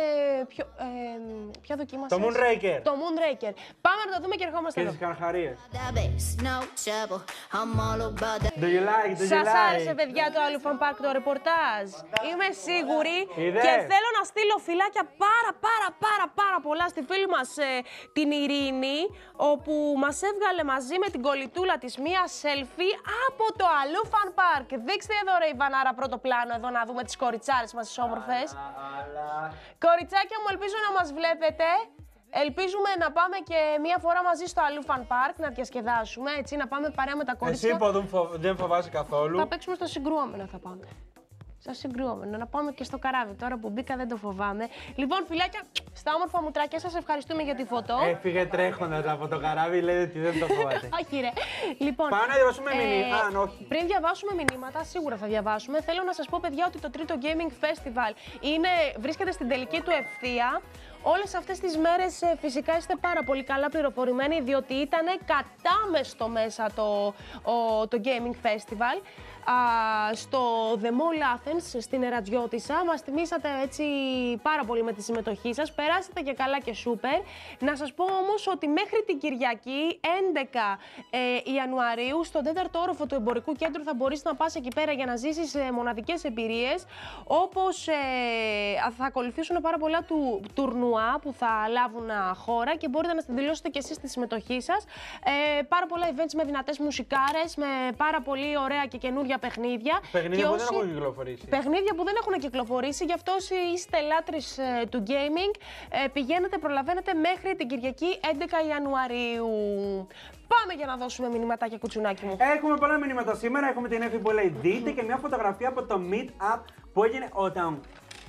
ποια δοκίμασες? Το Moonraker. Το Moonraker. Πάμε να το δούμε και ερχόμαστε Και εδώ. τις καρχαρίες. No trouble, I'm all about that. Do you like, do you Σας like? άρεσε, παιδιά, το Αλούφαν Πάρκ το ρεπορτάζ? Είμαι σίγουρη. Είδες? Και θέλω να στείλω φιλάκια πάρα πολλά στη φίλη μας την Ειρήνη, όπου μας έβγαλε μαζί με την κολλητούλα της μία selfie από το Αλούφαν Πάρκ. Δείξτε εδώ, ρε Ιβανάρα, πρώτο πλάνο εδώ να δούμε τις κοριτσάρες μας τις όμορφες. Κοριτσάκια μου, ελπίζω να μας βλέπετε. Ελπίζουμε να πάμε και μία φορά μαζί στο Αλούφαν Πάρκ να διασκεδάσουμε, έτσι, να πάμε παρέα με τα κορίτσια. Εσύ που δεν φοβάσαι καθόλου. Θα παίξουμε στο συγκρουόμενο, θα πάμε. Στο συγκρουόμενο, να πάμε και στο καράβι. Τώρα που μπήκα δεν το φοβάμαι. Λοιπόν, φιλάκια, στα όμορφα μουτράκια σας ευχαριστούμε για τη φωτό. Έφυγε τρέχοντας από το καράβι, λέτε ότι δεν το φοβάται. Όχι, ρε. Λοιπόν, Πάμε να διαβάσουμε μηνύματα. Όχι. πριν διαβάσουμε μηνύματα, σίγουρα θα διαβάσουμε. Θέλω να σας πω, παιδιά, ότι το τρίτο Gaming Festival βρίσκεται στην τελική του ευθεία. Όλες αυτές τις μέρες φυσικά είστε πάρα πολύ καλά πληροφορημένοι, διότι ήταν κατάμεστο μέσα το Gaming Festival. Στο The Mall Athens, στην Ερατζιώτισσα. Μας τιμήσατε έτσι πάρα πολύ με τη συμμετοχή σας. Περάσατε και καλά και σούπερ. Να σας πω όμως ότι μέχρι την Κυριακή, 11 Ιανουαρίου, στον 4ο όροφο του Εμπορικού Κέντρου θα μπορείς να πας εκεί πέρα για να ζήσεις μοναδικές εμπειρίες, όπως θα ακολουθήσουν πάρα πολλά τουρνουά που θα λάβουν χώρα και μπορείτε να δηλώσετε και εσείς τη συμμετοχή σας. Πάρα πολλά events με δυνατές μουσικάρες, με πάρα πολύ ωραία και καινούργια παιχνίδια. Παιχνίδια που δεν έχουν κυκλοφορήσει. Παιχνίδια που δεν έχουν κυκλοφορήσει, γι' αυτό όσοι είστε λάτρεις του gaming, πηγαίνετε, προλαβαίνετε μέχρι την Κυριακή 11 Ιανουαρίου. Πάμε για να δώσουμε μηνύματάκια, κουτσουνάκι μου. Έχουμε πολλά μηνύματα σήμερα. Έχουμε την Εφη που λέει δείτε και μια φωτογραφία από το meet-up που έγινε όταν.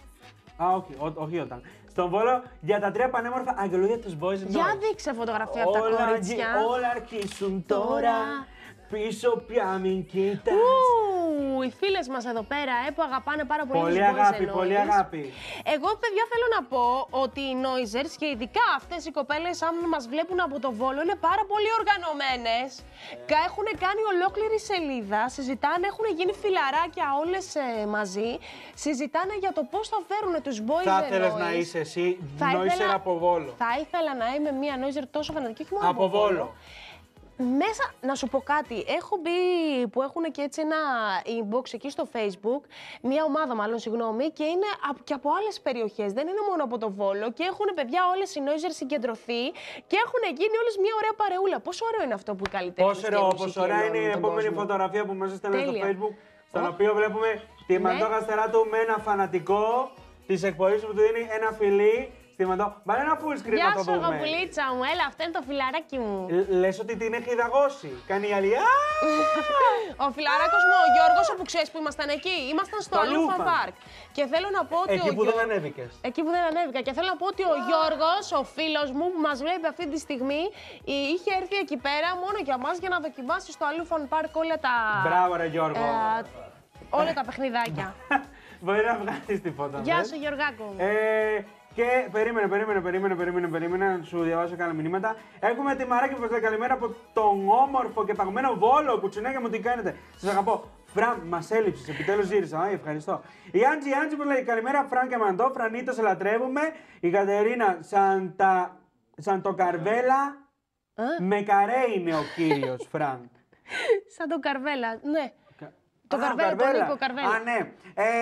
Όχι όταν. Στον Βόλο για τα 3 πανέμορφα αγγελούδια τους Boys and Για Girls. δείξε φωτογραφία από τα κορίτσια. Όλα αρχίσουν τώρα. Πίσω πια μην κοιτάς. Οι φίλες μας εδώ πέρα που αγαπάνε πάρα πολύ Πολύ τους Boys αγάπη, and πολύ Girls. αγάπη. Εγώ, παιδιά, θέλω να πω ότι οι Noisers και ειδικά αυτές οι κοπέλες, αν μας βλέπουν από το Βόλο, είναι πάρα πολύ οργανωμένες. Έχουν κάνει ολόκληρη σελίδα, συζητάνε, έχουν γίνει φιλαράκια όλες μαζί. Συζητάνε για το πώς θα φέρουν τους Boys and Girls. Θα ήθελες να είσαι εσύ Noiser από Βόλο. Θα ήθελα να είμαι μία Noiser τόσο φανατική, όχι μόνο Από Βόλο. Μέσα, να σου πω κάτι, έχω μπει που έχουν και έτσι ένα inbox εκεί στο Facebook, μια ομάδα μάλλον, συγγνώμη, και είναι και από άλλες περιοχές, δεν είναι μόνο από το Βόλο και έχουν παιδιά όλες οι Noiser συγκεντρωθεί και έχουν γίνει όλες μια ωραία παρεούλα. Πόσο ωραίο είναι αυτό που οι καλλιτέχνες. Πόσο ωραία είναι η επόμενη φωτογραφία που μας έστελνε στο Facebook, στον οποίο βλέπουμε τη Μαντώκα Στεράτου με ένα φανατικό της εκπομπής που του δίνει ένα φιλί. Βάλε ένα full screen να το δούμε. Γεια σου, αγαπουλίτσα μου, έλα, αυτό είναι το φιλαράκι μου. Λες ότι την έχει δαγώσει. Κάνει η άλλη. Ο φιλαράκος μου, ο Γιώργος, όπου ξέρεις που ήμασταν εκεί. Ήμασταν στο Αλούφαν Πάρκ. Και θέλω να πω ότι. Εκεί που δεν ανέβηκες. Εκεί που δεν ανέβηκα. Και θέλω να πω ότι ο Γιώργος, ο φίλος μου που μας βλέπει αυτή τη στιγμή, είχε έρθει εκεί πέρα μόνο για μας για να δοκιμάσει στο Αλούφαν Πάρκ όλα τα. Μπράβο, ρε Γιώργο. Όλα τα παιχνιδάκια. Μπορεί να βγάλεις τη φώτα. Γεια σου, Γιωργάκο. Και περίμενε να σου διαβάσω κάνα μηνύματα. Έχουμε τη Μαράκη που λέει καλημέρα από τον όμορφο και παγμένο Βόλο. Κουτσουνάκια μου, τι κάνετε. Σας αγαπώ. Φραν, μας έλειψες, επιτέλους γύρισα. Ευχαριστώ. Η Άντζη που λέει καλημέρα, Φραν και Μαντό. Φρανίτο, σε λατρεύουμε. Η Κατερίνα Σαντοκαρβέλα. Με καρέ είναι ο κύριος Φραν. Σαντοκαρβέλα, ναι. Το Καρβέλα, τον Νίκο Καρβέλα. Α, ναι.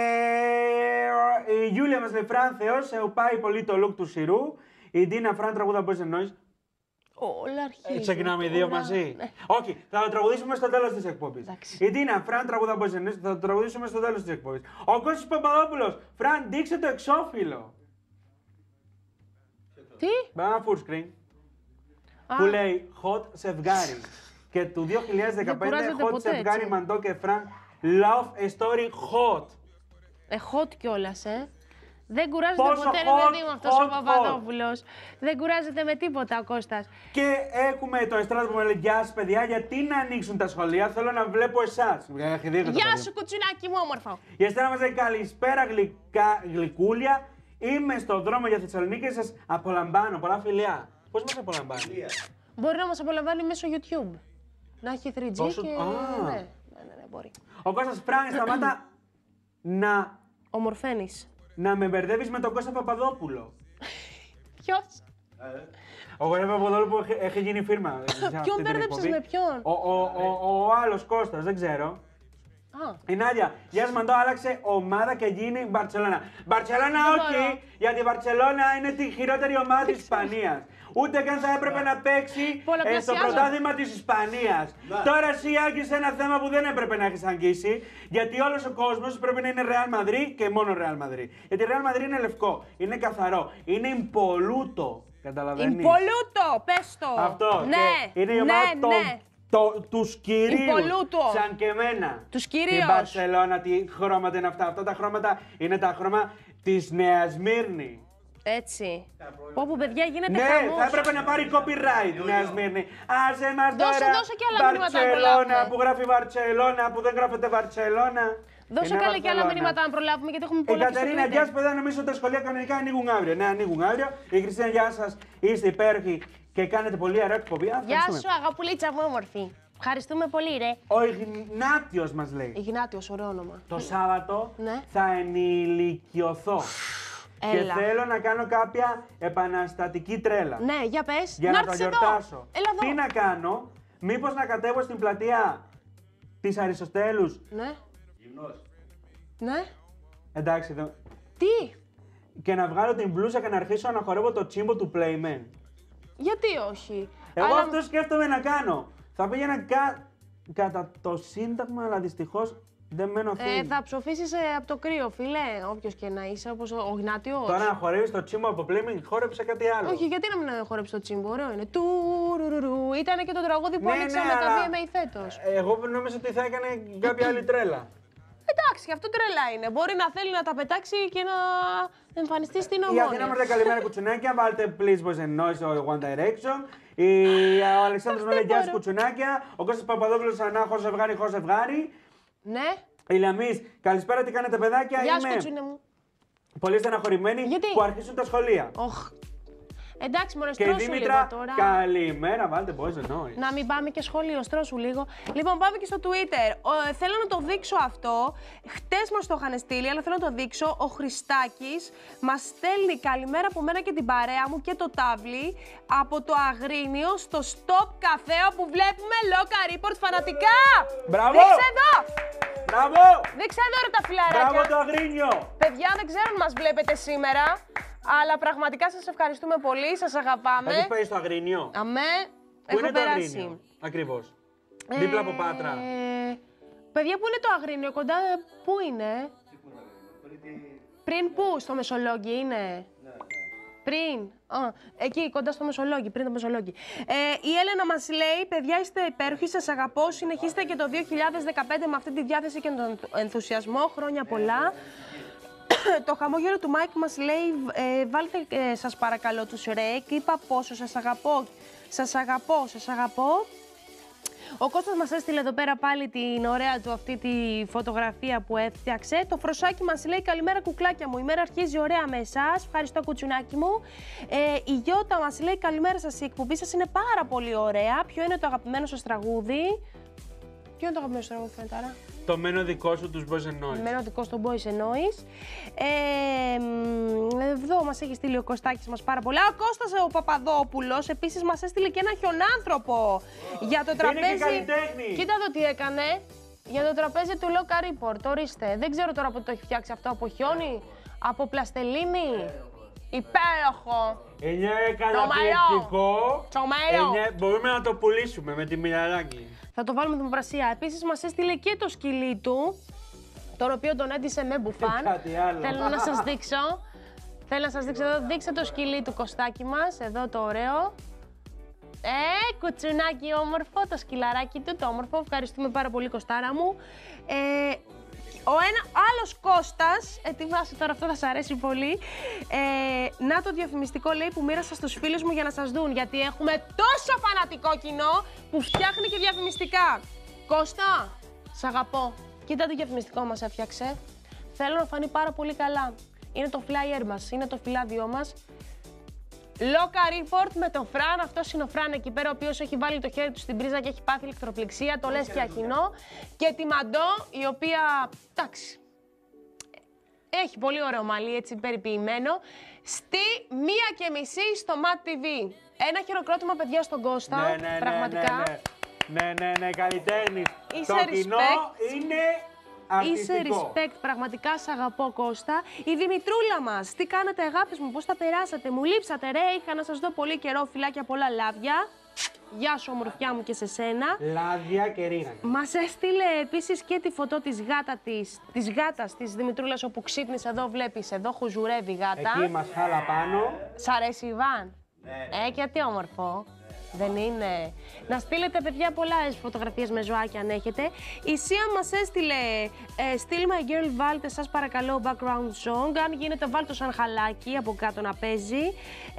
Η Γιούλια μας λέει Φραν Θεός, πάει πολύ το look του Σιρού. Η Ντίνα Φραν τραγούδα Boys and Noise. Όλα αρχίζουν. Ξεκινάμε οι δύο μαζί. Ναι. Όχι, θα το τραγουδήσουμε στο τέλος της εκπομπής. Εντάξει. Η Ντίνα Φραν τραγούδα Boys and Noise, θα το τραγουδήσουμε στο τέλος της εκπομπής. Ο Κώστας Παπαδόπουλος, Φραν δείξε το εξώφυλλο. Τι? Ένα full screen που λέει Hot Σευγάρι. Και του 2015 Hot Σευγάρι Μαντό και Φραν Love a story hot. Hot κιόλας, Δεν κουράζεται ποτέ, ρε παιδί μου, αυτός ο Παπαδόπουλος. Δεν κουράζεται με τίποτα ο Κώστας. Και έχουμε το Εστράδο που με λέει γεια σας παιδιά, γιατί να ανοίξουν τα σχολεία, θέλω να βλέπω εσάς. Γεια σου κουτσουνάκι μου όμορφο. Η Εστράδα μας λέει καλησπέρα γλυκούλια, είμαι στον δρόμο για Θεσσαλονίκη και σας απολαμβάνω, πολλά φιλιά. Πώς μας απολαμβάνει? Μπορεί να μας απολαμβάνει μέσω YouTube. Να έχει 3G και... Ναι, μπορεί. Ο Κώστας Φράνη σταμάτα να... Ομορφαίνεις. Να με μπερδεύεις με τον Κώστα Παπαδόπουλο. Ποιος? Ο Κώστα Παπαδόπουλο που έχει γίνει φίρμα. Ποιον μπέρδεψες με ποιον? Ο άλλος Κώστας, δεν ξέρω. Η Νάντια, γεια σας Μαντώ, άλλαξε ομάδα και γίνει Μπαρτσελώνα. Μπαρτσελώνα όχι, γιατί η Μπαρτσελώνα είναι τη χειρότερη ομάδα της Ισπανίας. Ούτε καν θα έπρεπε να παίξει στο πρωτάθλημα της Ισπανίας. Τώρα εσύ άγγισες ένα θέμα που δεν έπρεπε να έχεις αγγίσει, γιατί όλος ο κόσμος πρέπει να είναι Real Madrid και μόνο Real Madrid. Γιατί Real Madrid είναι λευκό, είναι καθαρό, είναι impoluto. Καταλαβαίνεις? Impoluto, πες το. Αυτό. Ναι, είναι η ομάδα τους κυρίους, σαν και εμένα. Τους κυρίους. Στην Μπαρσελόνα, τι χρώματα είναι αυτά? Αυτά τα χρώματα είναι τα χρώματα της Νέας Σμύρνη. Έτσι. Πω παιδιά γίνεται ναι, χαμός. θα έπρεπε να πάρει copyright Νέα Σμύρνη. Άσε μας τώρα δώσε και άλλα μηνύματα να προλάβουμε. που γράφει Βαρτσελώνα, που δεν γράφεται Βαρτσελώνα. Δώσε καλά και άλλα μηνύματα να προλάβουμε, γιατί έχουμε πολλά. Η Κατερίνα, γεια σας παιδιά, νομίζω ότι τα σχολεία κανονικά ανοίγουν αύριο. Ναι, ανοίγουν αύριο. Η Χριστίνα, γεια σας, είστε υπέροχοι και κάνετε πολύ ωραία εκπομπή. Γεια σου, αγαπουλίτσα μου όμορφη. Ευχαριστούμε πολύ, ρε. Ο Ιγνάτιος μας λέει. Ιγνάτιος, ωραίο όνομα. Το Σάββατο θα ενηλικιωθώ. Και θέλω να κάνω κάποια επαναστατική τρέλα. Ναι, για πες. Για να το γιορτάσω. Τι να κάνω, μήπως να κατέβω στην πλατεία της Αριστοτέλους. Ναι. Γυμνός. Ναι. Εντάξει, εδώ. Τι. Και να βγάλω την μπλούζα και να αρχίσω να χορεύω το τσίμπο του Playman. Γιατί όχι. Εγώ αυτό σκέφτομαι να κάνω. Θα πήγαινα κατά το Σύνταγμα, αλλά δυστυχώς δεν μένω θύμα. Θα ψοφήσεις από το κρύο, φίλε, όποιος και να είσαι, όπως ο Γνάτιος. Τώρα να χορεύεις το τσίμπο από Playman, χόρεψε κάτι άλλο. Όχι, γιατί να μην χορέψει το τσίμπο, ωραίο είναι. Τουρουρουρου. Ήταν και το τραγούδι που άνοιξαμε τα VMA φέτος. Εγώ νόμιζα ότι θα έκανε κάποια άλλη τρέλα. Εντάξει, αυτό τρελά είναι. Μπορεί να θέλει να τα πετάξει και να εμφανιστεί στην Ομόνια. Η Αθήνα μας καλημέρα κουτσουνάκια, βάλτε please boys and noise στο One Direction. Ο Αλεξάνδρος μου λέει γεια σας κουτσουνάκια. Ο Κώστας Παπαδόπουλος ανά χωρίς ζευγάρι. Ναι. Η Λαμής, καλησπέρα, τι κάνετε παιδάκια? Γεια σου κουτσούνε μου. Πολύ στεναχωρημένοι που αρχίσουν τα σχολεία. Εντάξει, μωρέ, Και η στρώσου Δήμητρα, λίγο τώρα. καλημέρα, βάλτε boys and noise. Να μην πάμε και σχολείο, στρώσου λίγο. Λοιπόν, πάμε και στο Twitter. Θέλω να το δείξω αυτό. Χτες μας το είχαν στείλει, αλλά θέλω να το δείξω. Ο Χριστάκης μας στέλνει καλημέρα από μένα και την παρέα μου και το τάβλι από το Αγρίνιο στο Stop Café που βλέπουμε Local Report φανατικά. Μπράβο! Δείξε εδώ! Μπράβο! Δείξε εδώ ρε τα φιλαράκια. Μπράβο το Αγρίνιο! Παιδιά, δεν ξέρω αν μας βλέπετε σήμερα, αλλά πραγματικά σας ευχαριστούμε πολύ, σας αγαπάμε. Έχεις πάει στο Αγρίνιο? Αμέ, Πού έχω είναι το περάσει. Αγρίνιο, ακριβώς? Δίπλα από Πάτρα. Παιδιά, πού είναι το Αγρίνιο, κοντά, πού είναι? Πριν πού, στο Μεσολόγγι είναι? Πριν, εκεί κοντά στο Μεσολόγγι, πριν το Μεσολόγγι. Η Έλενα μας λέει, παιδιά είστε υπέροχοι, σας αγαπώ, συνεχίστε και το 2015 με αυτή τη διάθεση και τον ενθουσιασμό, χρόνια πολλά. Το χαμόγελο του Μάικ μας λέει, βάλτε σας παρακαλώ τους ρεκ, είπα πόσο σας αγαπώ, σας αγαπώ, σας αγαπώ. Ο Κώστας μας έστειλε εδώ πέρα πάλι την ωραία του αυτή τη φωτογραφία που έφτιαξε. Το Φροσάκι μας λέει καλημέρα κουκλάκια μου, η μέρα αρχίζει ωραία με εσάς, ευχαριστώ κουτσουνάκι μου. Η Γιώτα μας λέει καλημέρα σας, η εκπομπή σας είναι πάρα πολύ ωραία. Ποιο είναι το αγαπημένο σας τραγούδι? Ποιο είναι το αγαπημένο σας τραγούδι, Φεντάρα? Το μένο δικό σου τους Boys and Noise. Μένο δικό στον Boys and Noise. Εδώ μας έχει στείλει ο Κωστάκης μας πάρα πολλά. Ο Κώστας ο Παπαδόπουλος επίσης μας έστειλε και ένα χιονάνθρωπο για το τραπέζι. και καλλιτέχνη. Κοίτα εδώ τι έκανε. Για το τραπέζι του Local Report, ορίστε. Δεν ξέρω τώρα που το έχει φτιάξει αυτό, από χιόνι, από πλαστελίνη. Υπέροχο. Είναι καταπληκτικό. Τσομέρο. Μπορούμε να το πουλήσουμε με τη Μιλαράκη. Θα το βάλουμε δημοπρασία. Επίσης μας έστειλε και το σκυλί του, τον οποίο τον έντυσε με μπουφάν. Κάτι άλλο. Θέλω να σας δείξω. Θέλω να σας δείξω εδώ. Δείξτε το σκυλί του Κωστάκη μας. Εδώ το ωραίο. Κουτσουνάκι όμορφο, το σκυλαράκι του, το όμορφο. Ευχαριστούμε πάρα πολύ, Κωστάρα μου. Ο άλλος Κώστας, ετοιμάσαι τώρα, αυτό θα σας αρέσει πολύ. Να το διαφημιστικό λέει που μοίρασα στους φίλους μου για να σας δουν. Γιατί έχουμε τόσο φανατικό κοινό που φτιάχνει και διαφημιστικά. Κώστα, σ' αγαπώ. Κοίτα το διαφημιστικό μας έφτιαξε. Θέλω να φανεί πάρα πολύ καλά. Είναι το flyer μας, είναι το φυλάδιό μας. Local Report με τον Φραν, αυτός είναι ο Φραν εκεί πέρα, ο οποίος έχει βάλει το χέρι του στην πρίζα και έχει πάθει ηλεκτροπληξία, το λες και αχινό. Και τη Μαντό, η οποία, εντάξει, έχει πολύ ωραίο μαλλί, έτσι περιποιημένο, στη 1:30 στο Mat TV. Ένα χειροκρότημα, παιδιά, στον Κώστα, πραγματικά. Ναι, καλλιτέχνης. Είσαι Το κοινό είναι Είσαι respect, πραγματικά σ' αγαπώ, Κώστα. Η Δημητρούλα μας, τι κάνατε αγάπες μου, πώς τα περάσατε, μου λείψατε ρε, είχα να σας δω πολύ καιρό, φιλάκια πολλά λάδια. Γεια σου ομορφιά μου και σε σένα. Λάδια και ρίγανη. Μας έστειλε επίσης και τη φωτό της γάτας της Δημητρούλας, όπου ξύπνησε εδώ, βλέπεις, εδώ χουζουρεύει η γάτα. Εκεί μας χάλα πάνω. Σ' αρέσει Ιβάν? Ναι. Και τι όμορφο. Δεν είναι? Να στείλετε, παιδιά, πολλές φωτογραφίες με ζωάκια αν έχετε. Η Σία μας έστειλε Still My Girl, βάλτε σας παρακαλώ background song. Αν γίνεται βάλτε σαν χαλάκι από κάτω να παίζει.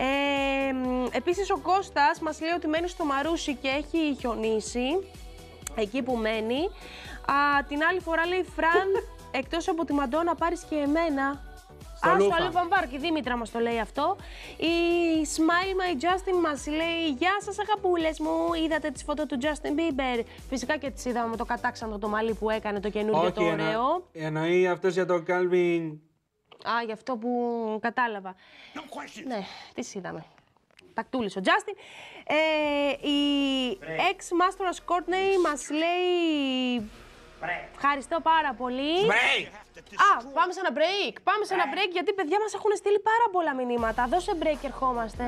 Επίσης ο Κώστας μας λέει ότι μένει στο Μαρούσι και έχει χιονίσει εκεί που μένει. Την άλλη φορά λέει Φραν, εκτός από τη Μαντό να πάρεις και εμένα. Στο Αλούφαν Πάρκ, η Δήμητρα μας το λέει αυτό. Η Smile My Justin μας λέει γεια σας αγαπούλες μου, είδατε τις φωτό του Justin Bieber? Φυσικά και τις είδαμε με το κατάξανθο το μαλλί που έκανε, το καινούργιο, το ωραίο. Εννοεί αυτός για το Calvin. Γι' αυτό που κατάλαβα. Ναι, τις είδαμε. Τακτούλης ο Justin. Η ex-Masters Courtney μας λέει ευχαριστώ πάρα πολύ. Πάμε σε ένα break. Πάμε σε ένα break γιατί παιδιά μας έχουν στείλει πάρα πολλά μηνύματα. Δώσε break, ερχόμαστε.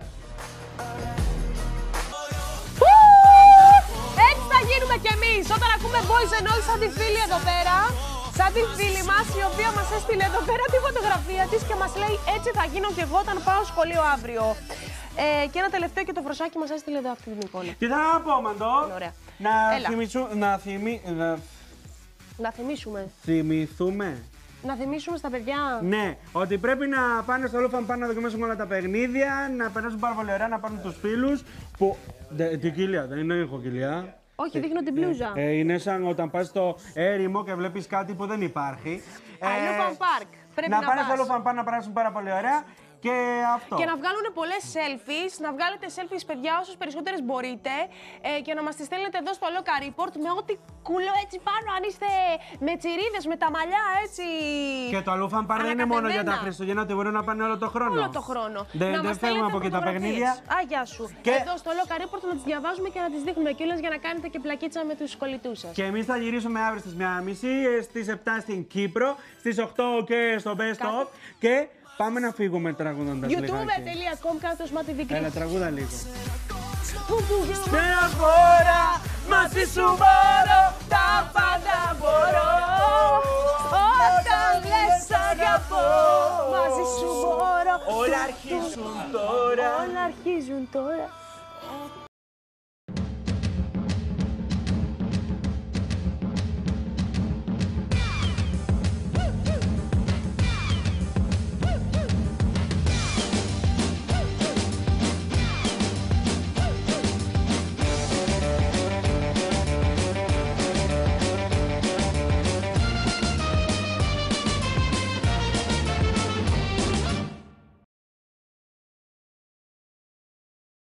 Έτσι θα γίνουμε κι εμείς όταν ακούμε Boys and Noise σαν τη φίλη εδώ πέρα. Σαν τη φίλη μας η οποία μας έστειλε εδώ πέρα τη φωτογραφία της και μας λέει έτσι θα γίνω κι εγώ όταν πάω σχολείο αύριο. Και ένα τελευταίο και το Βροσάκι μας έστειλε εδώ αυτή την εικόνα. Τι θα πω, Μαντώ. Ωραία. Να θυμίσουμε στα παιδιά. Ναι, ότι πρέπει να πάνε στο Αλούφαν Πάρκ να δοκιμάσουν όλα τα παιχνίδια, να περάσουν πάρα πολύ ωραία, να πάρουν τους φίλους. Που. Την κοιλιά, δεν έχω κοιλιά. Όχι, δείχνω την μπλούζα. Είναι σαν όταν πας στο έρημο και βλέπεις κάτι που δεν υπάρχει. Αλούφαν Πάρκ. Πρέπει να πάνε στο Αλούφαν Πάρκ να περάσουν πάρα πολύ ωραία. Και αυτό. Και να βγάλουν πολλές selfies, να βγάλετε selfies, παιδιά, όσες περισσότερες μπορείτε και να μας τις στέλνετε εδώ στο Local Report με ό,τι κουλό έτσι πάνω. Αν είστε με τσιρίδες, με τα μαλλιά έτσι. Και το αλούφαν πάρ δεν είναι μόνο για τα Χριστούγεννα, ότι μπορούν να πάνε όλο το χρόνο. Όλο το χρόνο. Δεν φεύγουμε από εκεί τα παιχνίδια. Α, γεια σου. Και... εδώ στο Local Report να τις διαβάζουμε και να τις δείχνουμε κιόλας για να κάνετε και πλακίτσα με τους κολλητούς σας. Και εμείς θα γυρίσουμε αύριο στις 1:30, στις 7 στην Κύπρο, στις 8 και στο Best of. Και πάμε να φύγουμε τραγουδώντας λιγάκι. youtube.com/MatiVicris. Έλα, τραγούδα λίγο. Μια φορά μαζί σου μπορώ, τα πάντα μπορώ. Όταν λες αγαπώ, μαζί σου μπορώ. Όλα αρχίζουν τώρα. Όλα αρχίζουν τώρα.